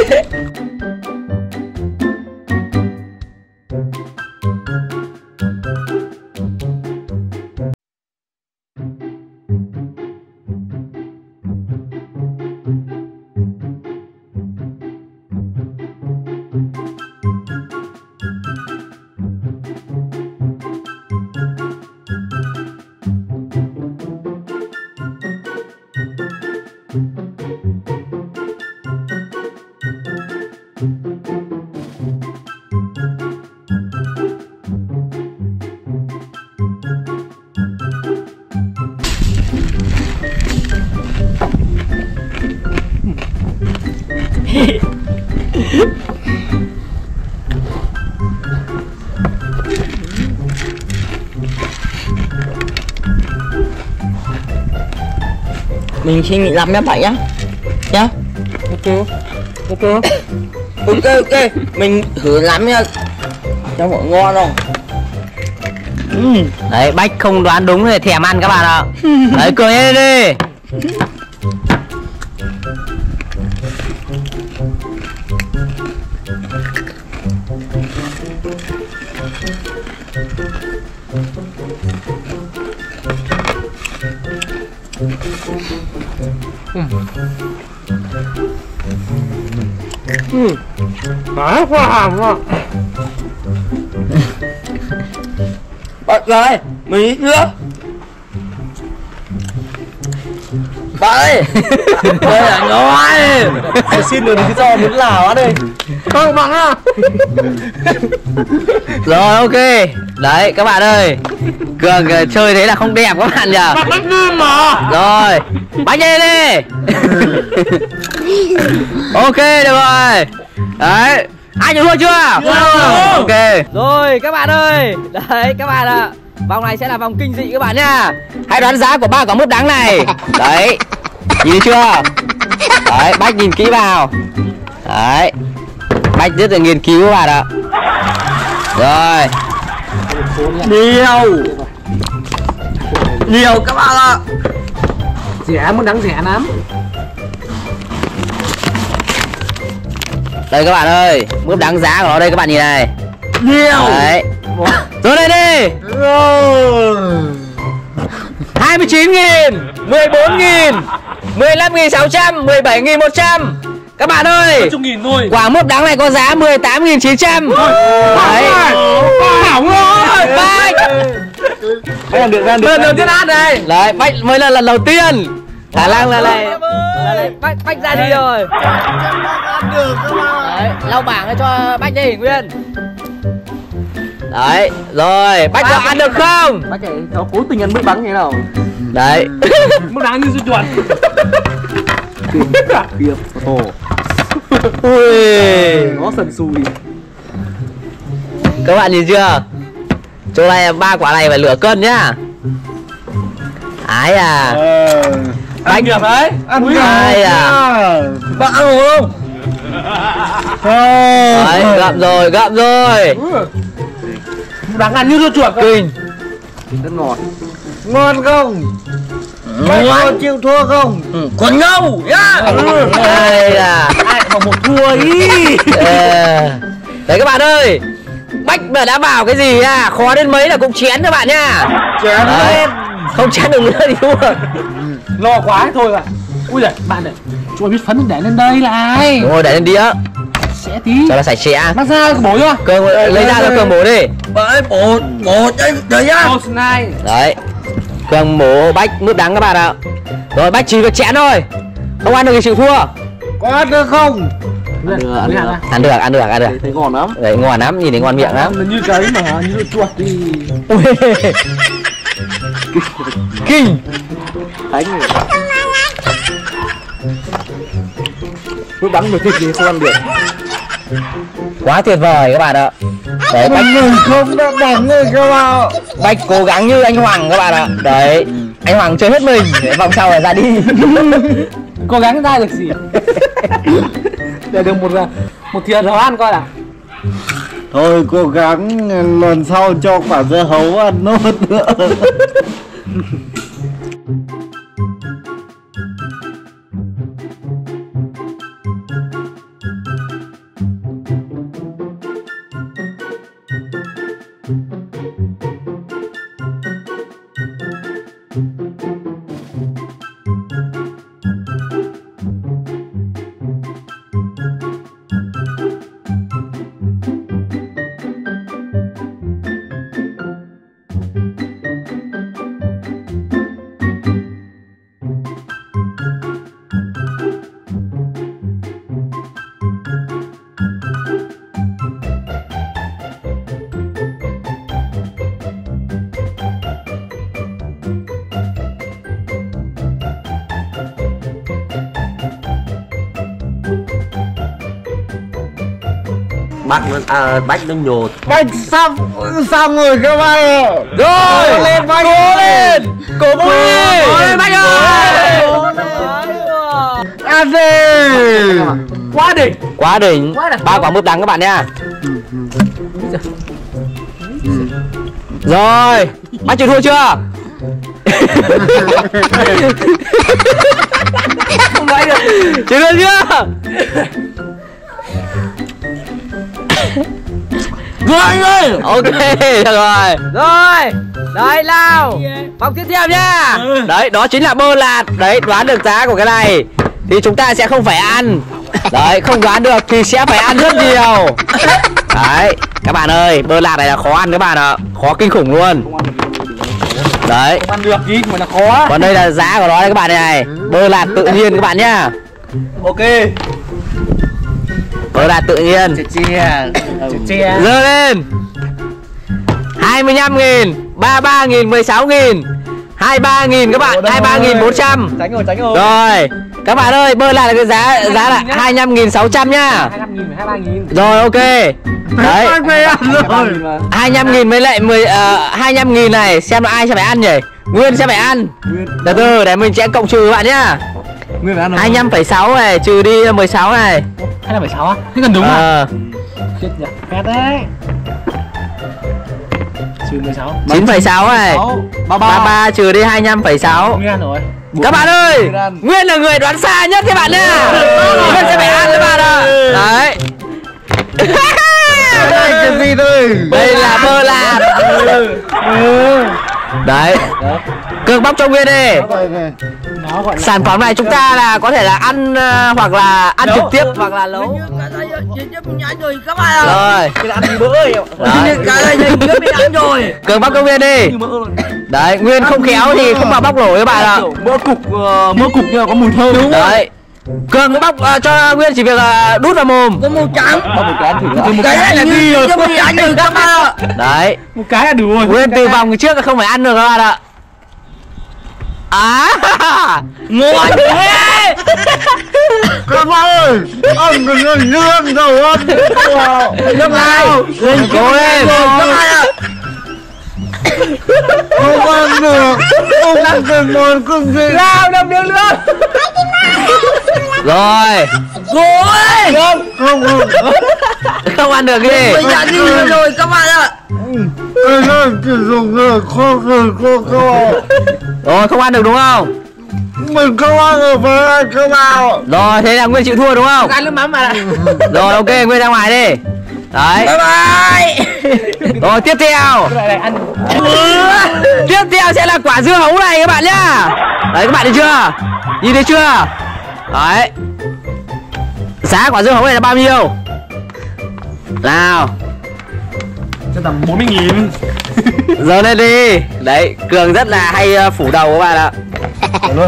Mình xin nghỉ làm em phải nhá. Nhá. Ok. Ok. Ok ok, mình thử làm nha. Cho mọi ngon không? Ừ. Đấy, Bách không đoán đúng thì thèm ăn các bạn ạ. Đấy, cười lên đi. Ừ. Đấy, hoa hàm quá. Bạn ơi, mình ít nước. Bạn ơi. Đây là ngon. Tôi xin được lý do muốn là quá đây. Không bạn à. Rồi, ok. Đấy, các bạn ơi. Cường uh, chơi thế là không đẹp các bạn nhỉ. Bạn Bách Nguyên mà. Rồi, Bách lên đi. Ok, được rồi. Đấy, ai nhận thua chưa? Yeah. Ok. Rồi các bạn ơi. Đấy các bạn ạ. Vòng này sẽ là vòng kinh dị các bạn nha. Hãy đoán giá của ba quả mướp đắng này. Đấy, nhìn thấy chưa? Đấy, Bách nhìn kỹ vào. Đấy, Bách rất là nghiên cứu các bạn ạ. Rồi. Nhiều. Nhiều các bạn ạ. Rẻ muốn đắng rẻ lắm. Đây các bạn ơi, mướp đáng giá của nó đây các bạn nhìn này. Nhiều. Đấy. Rồi đây đi. Rồi. Hai hai mươi chín nghìn, mười bốn nghìn, mười lăm nghìn sáu trăm, mười bảy nghìn một trăm. Các bạn ơi, quả mướp đắng này có giá mười tám nghìn chín trăm. Đấy. Hỏng rồi. Bách. Bách được ra được. Lần đầu tiên ăn này. Đấy, Bách mới là lần đầu tiên. Khả năng là này. Bách Bách ra đi rồi. Đấy, lau bảng cho Bách đi, Nguyên. Đấy, rồi, Bách có ăn được không? Bách này nó cố tình ăn mướp đắng như thế nào? Đấy. Mướp đắng như chuột. Khiếp, to. Ui, nó sần sùi. các bạn nhìn chưa? Chỗ này ba quả này phải lửa cân nhá. Ái à. Bách nghiệp đấy. Ăn Ai à. bạn ăn không? Đấy, gặm rồi, gặm rồi. Đáng ăn như chuột. Kinh. Rất ngọt. Ngon không? Bách có chịu thua không? Ừ, còn ngâu nhá. Đây là Ai mà một thua ý. đấy các bạn ơi, Bách mà đã bảo cái gì à, khó đến mấy là cũng chén các bạn nhá. Chén lên. Không chén được nữa thì thua. Lo quá thôi bạn. Ui giời, bạn này cho biết phấn để lên đây lại. Đúng rồi, để lên đĩa. Sẽ tí. Cho nó sạch sẽ. Mang ra bổ cho. Cường lấy ra cho Cường bổ đi. Đấy, bổ, bổ đây, đấy nhá. Một này. Đấy, Cường bổ Bách mướp đắng các bạn ạ. Rồi Bách chỉ việc chén thôi, không ăn được thì chịu thua. Có ăn được không? Được, được. Ăn được, ăn được, ăn được. Thấy ngon lắm. Đấy, ngon lắm, nhìn thấy ngon miệng lắm. Nó như cái mà như chuột đi. Ui. Kinh. Thánh rồi. Mướp đắng được thịt thì không ăn được. Quá tuyệt vời các bạn ạ. Đấy, Bách Mình không đã bằng người các bạn. Bách cố gắng như anh Hoàng các bạn ạ. Đấy, anh Hoàng chơi hết mình để vòng sau là ra đi. Cố gắng ra được gì. Để được một một thìa rau ăn coi nào. Thôi cố gắng lần sau cho quả dưa hấu ăn nốt nữa. Bách nó, à, Bách nó nhột. Bách sắp xong rồi các bạn ạ. Rồi, lên Bách, cố lên, cố bố đi. Cố lên Bách ơi. ăn đi. Quá đỉnh. Quá đỉnh. Ba quả mướp đắng các bạn nha. Rồi, Bách chịu thua chưa? Không nói được. Chịu thua chưa? Rồi anh ơi. Ok, được rồi. Rồi, đấy lao. Vòng tiếp theo nhá. Đấy, đó chính là bơ lạt. Đấy, đoán được giá của cái này thì chúng ta sẽ không phải ăn. Đấy, không đoán được thì sẽ phải ăn rất nhiều. Đấy, các bạn ơi, bơ lạt này là khó ăn các bạn ạ. Khó kinh khủng luôn. Đấy. Không ăn được gì mà là khó. Còn đây là giá của nó đây các bạn này. Bơ lạt tự nhiên các bạn nhá. Ok. Bơ lạt tự nhiên. Chè. Dơ lên. hai mươi lăm nghìn, ba mươi ba nghìn, mười sáu nghìn, hai mươi ba nghìn các bạn, hai mươi ba nghìn bốn trăm. Tránh rồi, tránh rồi. Rồi, các bạn ơi, bơ lại là cái giá giá là hai mươi lăm nghìn sáu trăm nhá. hai mươi lăm nghìn, hai mươi ba nghìn. Rồi ok. Đấy. Bách phải ăn rồi. hai mươi lăm nghìn với lại mười uh, hai mươi lăm nghìn này, xem là ai sẽ phải ăn nhỉ? Nguyên sẽ phải ăn. Từ từ để mình sẽ cộng trừ các bạn nhá. Nguyên phải ăn rồi. hai mươi lăm phẩy sáu này trừ đi mười sáu này. hai mươi lăm phẩy sáu á? Thế cần đúng à? Ờ. Chết nhỉ. Phét đấy. Trừ mười sáu. chín phẩy sáu này. ba ba mươi ba trừ đi hai mươi lăm phẩy sáu. Nguyên ăn rồi. Các bạn ơi, Nguyên là người đoán xa nhất các bạn nha. Nguyên sẽ phải ăn các bạn ạ. Đấy. Đây cái gì đây? Đây là bơ lạt. Đấy. Cường bóc cho Nguyên đi. Sản phẩm này chúng ta là có thể là ăn uh, hoặc là ăn trực tiếp hoặc là nấu. Các bạn Rồi. cái này mình biết ăn rồi. Cường bóc cho Nguyên đi. Đấy, Nguyên không khéo thì không vào bóc nổi các bạn ạ. Mỡ cục uh, mỡ cục nhưng mà có mùi thơm. Đấy. Cường bóc uh, cho Nguyên chỉ việc là uh, đút vào mồm. Có màu trắng. Bóc một cái ăn thử. Cái này là gì rồi? Mình ăn được các bạn ạ. Đấy. Một cái là đủ rồi. Nguyên từ vòng trước là không phải ăn được các bạn ạ. À, Ngon thế. Các bạn ơi, ăn cái này lương đầu ăn. nước này. Cố lên. Các bạn ạ. Không ăn được. Không ăn cái món cưng gì. Nào, đâm miếng nữa. Rồi. Cố ơi. Không, không. Không ăn được cái gì. Mình đã đi rồi các bạn ạ. Cái này chỉ dùng để kho thử kho kho. Rồi, không ăn được đúng không? Mình không ăn được với anh các bạn. Rồi, thế là Nguyên chịu thua đúng không? Ăn nước mắm mà. Rồi, ok, Nguyên ra ngoài đi. Đấy. Bye bye. Rồi, tiếp theo. Cái này ăn. Tiếp theo sẽ là quả dưa hấu này các bạn nhá. Đấy, các bạn thấy chưa? Nhìn thấy chưa? Đấy. Giá quả dưa hấu này là bao nhiêu? Nào. Cho tầm bốn mươi nghìn. Giờ lên đi. Đấy, Cường rất là hay uh, phủ đầu các bạn ạ. Luôn.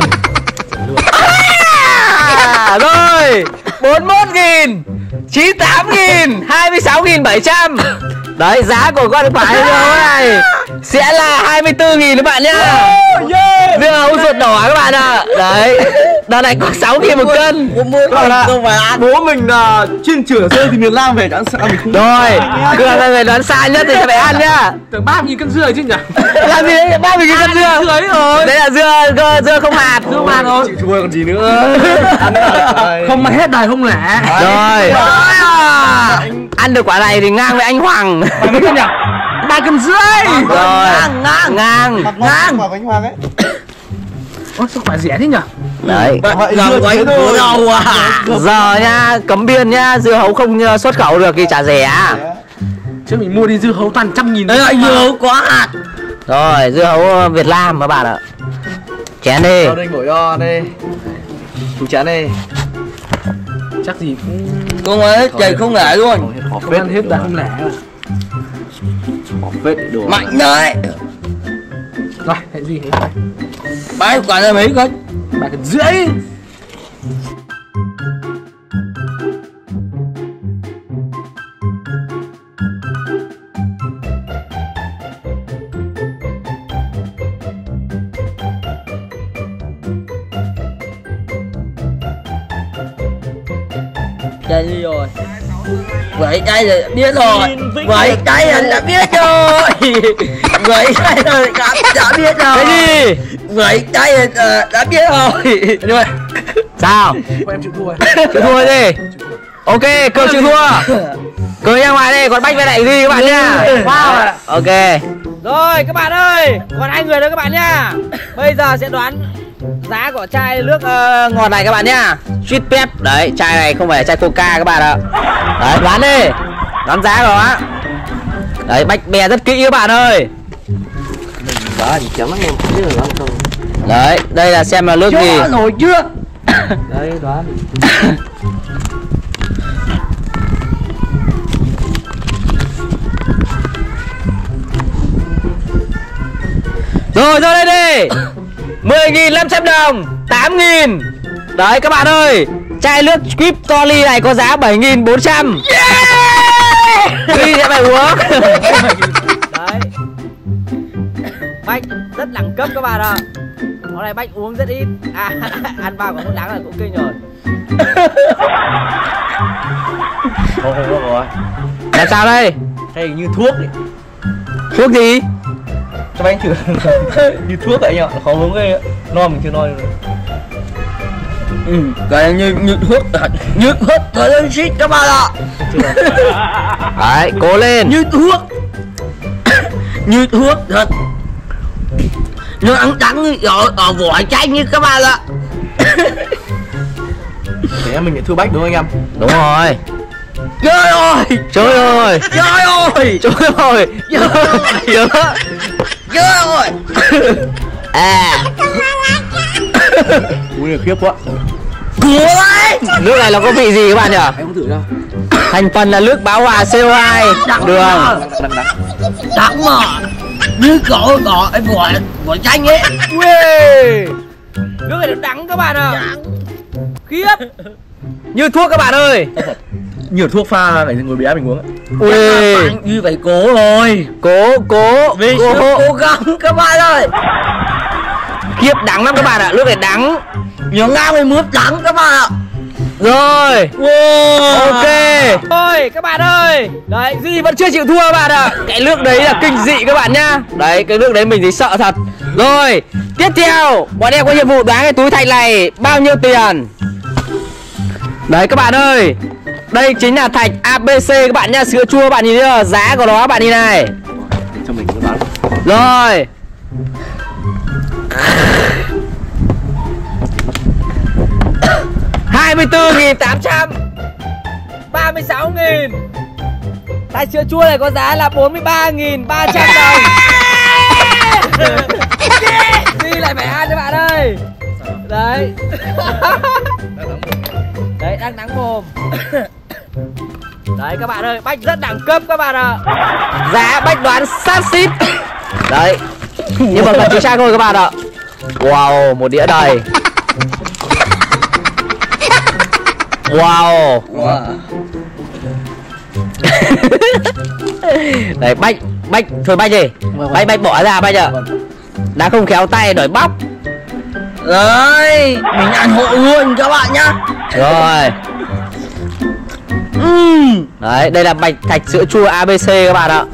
À, rồi, bốn mươi mốt nghìn, chín mươi tám nghìn, hai mươi sáu nghìn bảy trăm. Đấy, giá của con quả dưa hấu này sẽ là hai mươi tư nghìn các bạn nhá. Dưa hấu ruột đỏ các bạn ạ. Đấy, đợt này có sáu nghìn một cân. Không phải ăn. Bố mình là chuyên trưởng rơi từ miền Nam về chẳng sợ mình không. Rồi, Cường là người đoán sai nhất thì sẽ phải ăn nhá. Tưởng ba mươi nghìn cân dưa chứ nhỉ? Làm gì đấy, ba mươi nghìn cân dưa. Dưa ấy rồi. Đấy là dưa, dưa, dưa không hạt. Dưa không hạt rồi. Chịu thua còn gì nữa. Không mà hết đời không lẻ. Rồi, ăn được quả này thì ngang với anh Hoàng. Mấy cân nhỉ? Ba cân rưỡi. Rồi, Ngang, ngang. ngang. Ngang. Quả bánh hoàng ấy. Ôi sao quả rẻ thế nhỉ? Đấy. Giờ của anh bố đâu à? Giờ nha, cấm biên nha, dưa hấu không xuất khẩu được thì trả rẻ. Chứ mình mua đi dưa hấu toàn trăm nghìn. Đấy anh dưa hấu quá hạt. Rồi, dưa hấu Việt Nam các bạn ạ. Chén đi. Đâu đây ngồi cho đây. Chú chén đây. Chắc gì cũng Không ấy, trời không lẻ luôn. không ăn hết đã không lẻ. Bỏ phết để đồ. Mạnh đấy. Rồi, hệ gì hết rồi. Bái quả này mấy cân? Ba cân rưỡi. Chơi đi rồi. Vậy đây là biết rồi. Vậy đây là đã biết rồi. Vậy đây là đã, đã biết rồi. Cái gì? Vậy đây là đã biết rồi. Anh ơi, Sao? em chịu thua. Chịu thua đi. Ok, Cường chịu thua. Cường ra ngoài đây, còn bách với lại gì các bạn nha. Wow. Ok. Rồi các bạn ơi, còn hai người nữa các bạn nha. Bây giờ sẽ đoán giá của chai nước uh, ngọt này các bạn nhá. Sweet Pep. Đấy, chai này không phải là chai Coca các bạn ạ. Đấy, đoán đi. Đoán giá của nó. Đấy, bách bè rất kỹ các bạn ơi. Đó thì chấm em không biết là ăn không. Đấy, đây là xem là nước gì. Nổi chưa? Đấy, đoán. Rồi, rồi đây đi. mười nghìn năm trăm đồng, tám nghìn. Đấy các bạn ơi, chai nước Squip to ly này có giá bảy nghìn bốn trăm. Ly sẽ phải uống. Đấy. Bách rất đẳng cấp các bạn ạ. Món này Bách uống rất ít. À, ăn vào còn không đáng là cũng kinh rồi. Không, không, không rồi. Làm sao đây? Hay như thuốc ấy. Thuốc gì? Cho anh thử. Như thuốc vậy nhở, khó uống ghê. No mình chưa no rồi. Ừ, cái như như thuốc như thuốc có lên xít các bạn ạ. Đấy, cố lên. Như thuốc. Như thuốc thật. Nó ăn đắng ở, ở vỏ chanh như các bạn ạ. Thế mình lại thua Bách đúng không anh em? Đúng rồi. Chơi rồi. Chơi rồi. Chơi rồi. Chơi rồi. Chơi rồi. Chơi rồi. À. Ui là khiếp quá. Cua đấy. Nước này nó có vị gì các bạn nhỉ? Em không thử đâu. Thành phần là nước bão hòa xê o hai, đường. Đắng mà. Như cỏ cỏ cái vỏ vỏ chanh ấy. Ui. Nước này nó đắng các bạn ạ. Khiếp. Như thuốc các bạn ơi. Nhiều thuốc pha phải ngồi bé mình uống. Ui. Như phải cố rồi. Cố cố Vì cố cố gắng các bạn ơi. Khiếp đắng lắm các bạn ạ, nước này đắng. Nhiều ngao mới mướp đắng các bạn ạ. Rồi. Wow. Ok. Ôi các bạn ơi. Đấy, Duy vẫn chưa chịu thua các bạn ạ. Cái nước đấy là kinh dị các bạn nhá. Đấy, cái nước đấy mình thấy sợ thật. Rồi, tiếp theo bọn em có nhiệm vụ đoán cái túi thạch này bao nhiêu tiền. Đấy các bạn ơi. Đây chính là thạch a bê xê các bạn nhá, sữa chua các bạn nhìn chưa? Giá của nó các bạn nhìn này. Cho mình cứ bán. Rồi. hai mươi tư nghìn tám trăm ba mươi sáu nghìn. Tay sữa chua này có giá là bốn mươi ba nghìn ba trăm đồng. Duy lại phải ăn cho bạn ơi. Đấy. Đấy, đang nắng mồm. Đấy các bạn ơi, bách rất đẳng cấp các bạn ạ. Giá bách đoán sát xít. Đấy. Nhưng mà cần chính xác thôi các bạn ạ. Wow, một đĩa đầy. Wow. Wow. Đấy, bách, bách, thôi bách đi. Bách, bách bỏ ra bách ạ. Đã không khéo tay đổi bóc. Đấy, mình ăn hộ luôn các bạn nhá. Rồi. Uhm. Đấy, đây là bạch thạch sữa chua a bê xê các bạn ạ.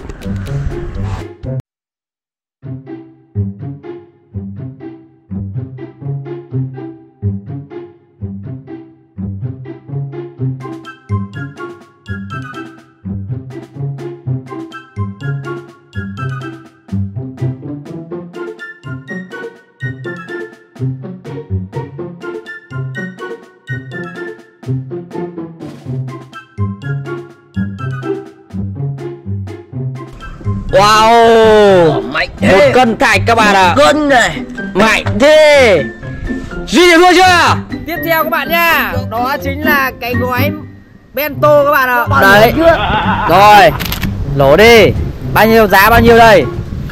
Wow, Mạnh một thế. cân thạch các bạn ạ. Cân này. Mạnh thế. Duy được thua chưa? Tiếp theo các bạn nha, đó chính là cái gói bento các bạn ạ. Đấy. Rồi, lỗ đi. Bao nhiêu, giá bao nhiêu đây?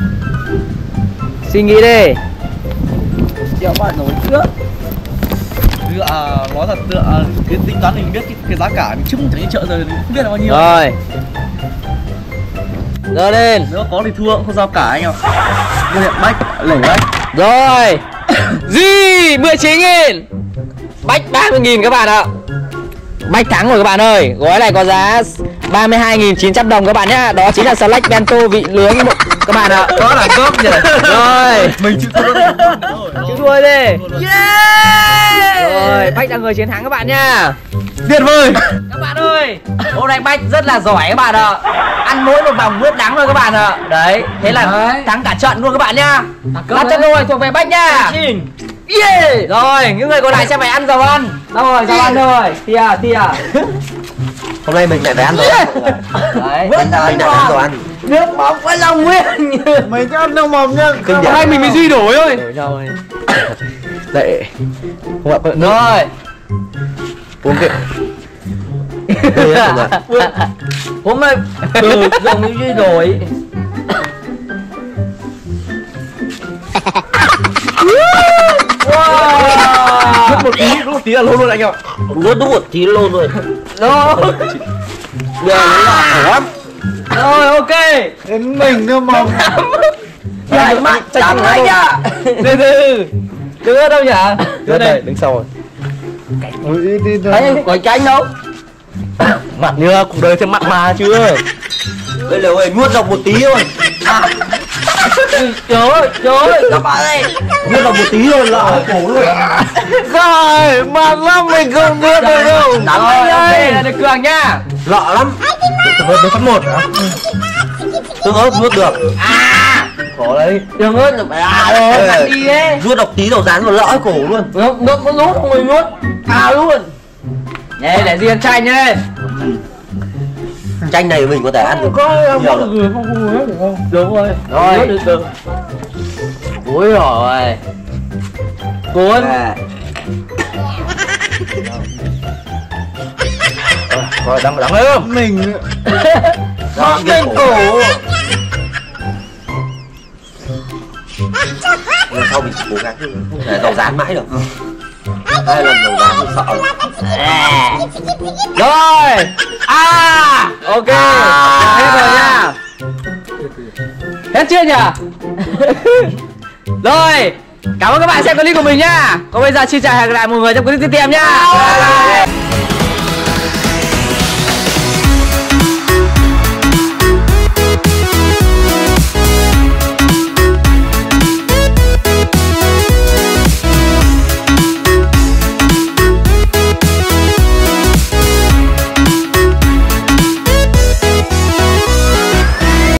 Suy nghĩ đi. Cho bạn nổi trước. Dựa nói thật dựa cái tính toán mình biết cái, cái giá cả mình chung chẳng như chợ rồi không biết là bao nhiêu. Rồi. Dơ lên. Nếu có thì thua cũng không sao cả anh ạ. Đưa hiện bách, lẩy bách. Rồi. Duy mười chín nghìn. Bách ba mươi nghìn các bạn ạ. Bách thắng rồi các bạn ơi. Gói này có giá ba mươi hai nghìn chín trăm đồng các bạn nhá. Đó chính là Slack bento vị nướng các bạn ạ. Đó là cốp nhỉ. Rồi. Mình chịu thua rồi. Chịu thua đi. Yeah. Rồi, Bách là người chiến thắng các bạn nha. Tuyệt vời. Các bạn ơi, hôm nay Bách rất là giỏi các bạn ạ. Ăn mỗi một vòng bước đắng thôi các bạn ạ. Đấy, thế là Đấy. thắng cả trận luôn các bạn nhá. năm trăm đôi thuộc về Bách nha. Yeah. Rồi, những người còn lại sẽ phải ăn dầu ăn. Đâu rồi, dầu ăn thôi. Tia, tia. Hôm nay mình lại phải ăn rồi. Đấy. Mình lại phải ăn đồ ăn. Nước bóng với lòng nguyên. Mình ăn nước mầm nhá. Kinh điển. Hai mình mới Duy đổi thôi. Đổi rồi. Đấy. Không ạ, rồi. Uống kìa. Hôm nay ừ, dùng cái Duy đổi. Wow. Mất một tí, đúng một tí là lô luôn anh ạ. Nuốt đúng một tí lô rồi. Rồi. Giờ lấy lại lắm. Rồi ok. Đến mình nước mầm. Dài mạnh chẳng anh ạ. Từ từ. Chưa đâu nhỉ? Đưa đây, đứng sau rồi. Ôi, đi, đi, đi. Thấy có chanh đâu. Mặt như cuộc đời thêm mặn mà chưa. Đây là ơi, nuốt dọc một tí thôi. À. Trời ơi, trời ơi. Các bạn ơi, nuốt dọc một tí thôi là ở cổ luôn. Rồi, mà lắm mình không nuốt được đâu. Đắng Rồi, anh ok, ơi. là được Cường nha. Lọ lắm. Với với phát một hả? Tương ớt nuốt được. À, Khó đấy. đừng ơi, à rồi, bạn đi ấy. Nuốt độc tí đầu rán vào lõi cổ luôn. Nó nó có nuốt không người nuốt. À luôn. Đây để riêng chanh nhé. Chanh này mình có thể ăn được Có nhiều mọi lắm. người không uống hết được không? Đúng rồi. Rồi. Nuốt được được. Ôi rồi. Cuốn. Rồi đắng đắng không? Mình mắc lên cổ. Lần sau mình cố gắng không thể đầu dán mãi được. Hai lần đầu dán mình sợ rồi. Rồi. À, ok. Hết rồi nha. Hết chưa nhỉ? Rồi. Cảm ơn các bạn xem clip của mình nhá. Còn bây giờ xin chào hẹn gặp lại mọi người trong clip tiếp theo nhá.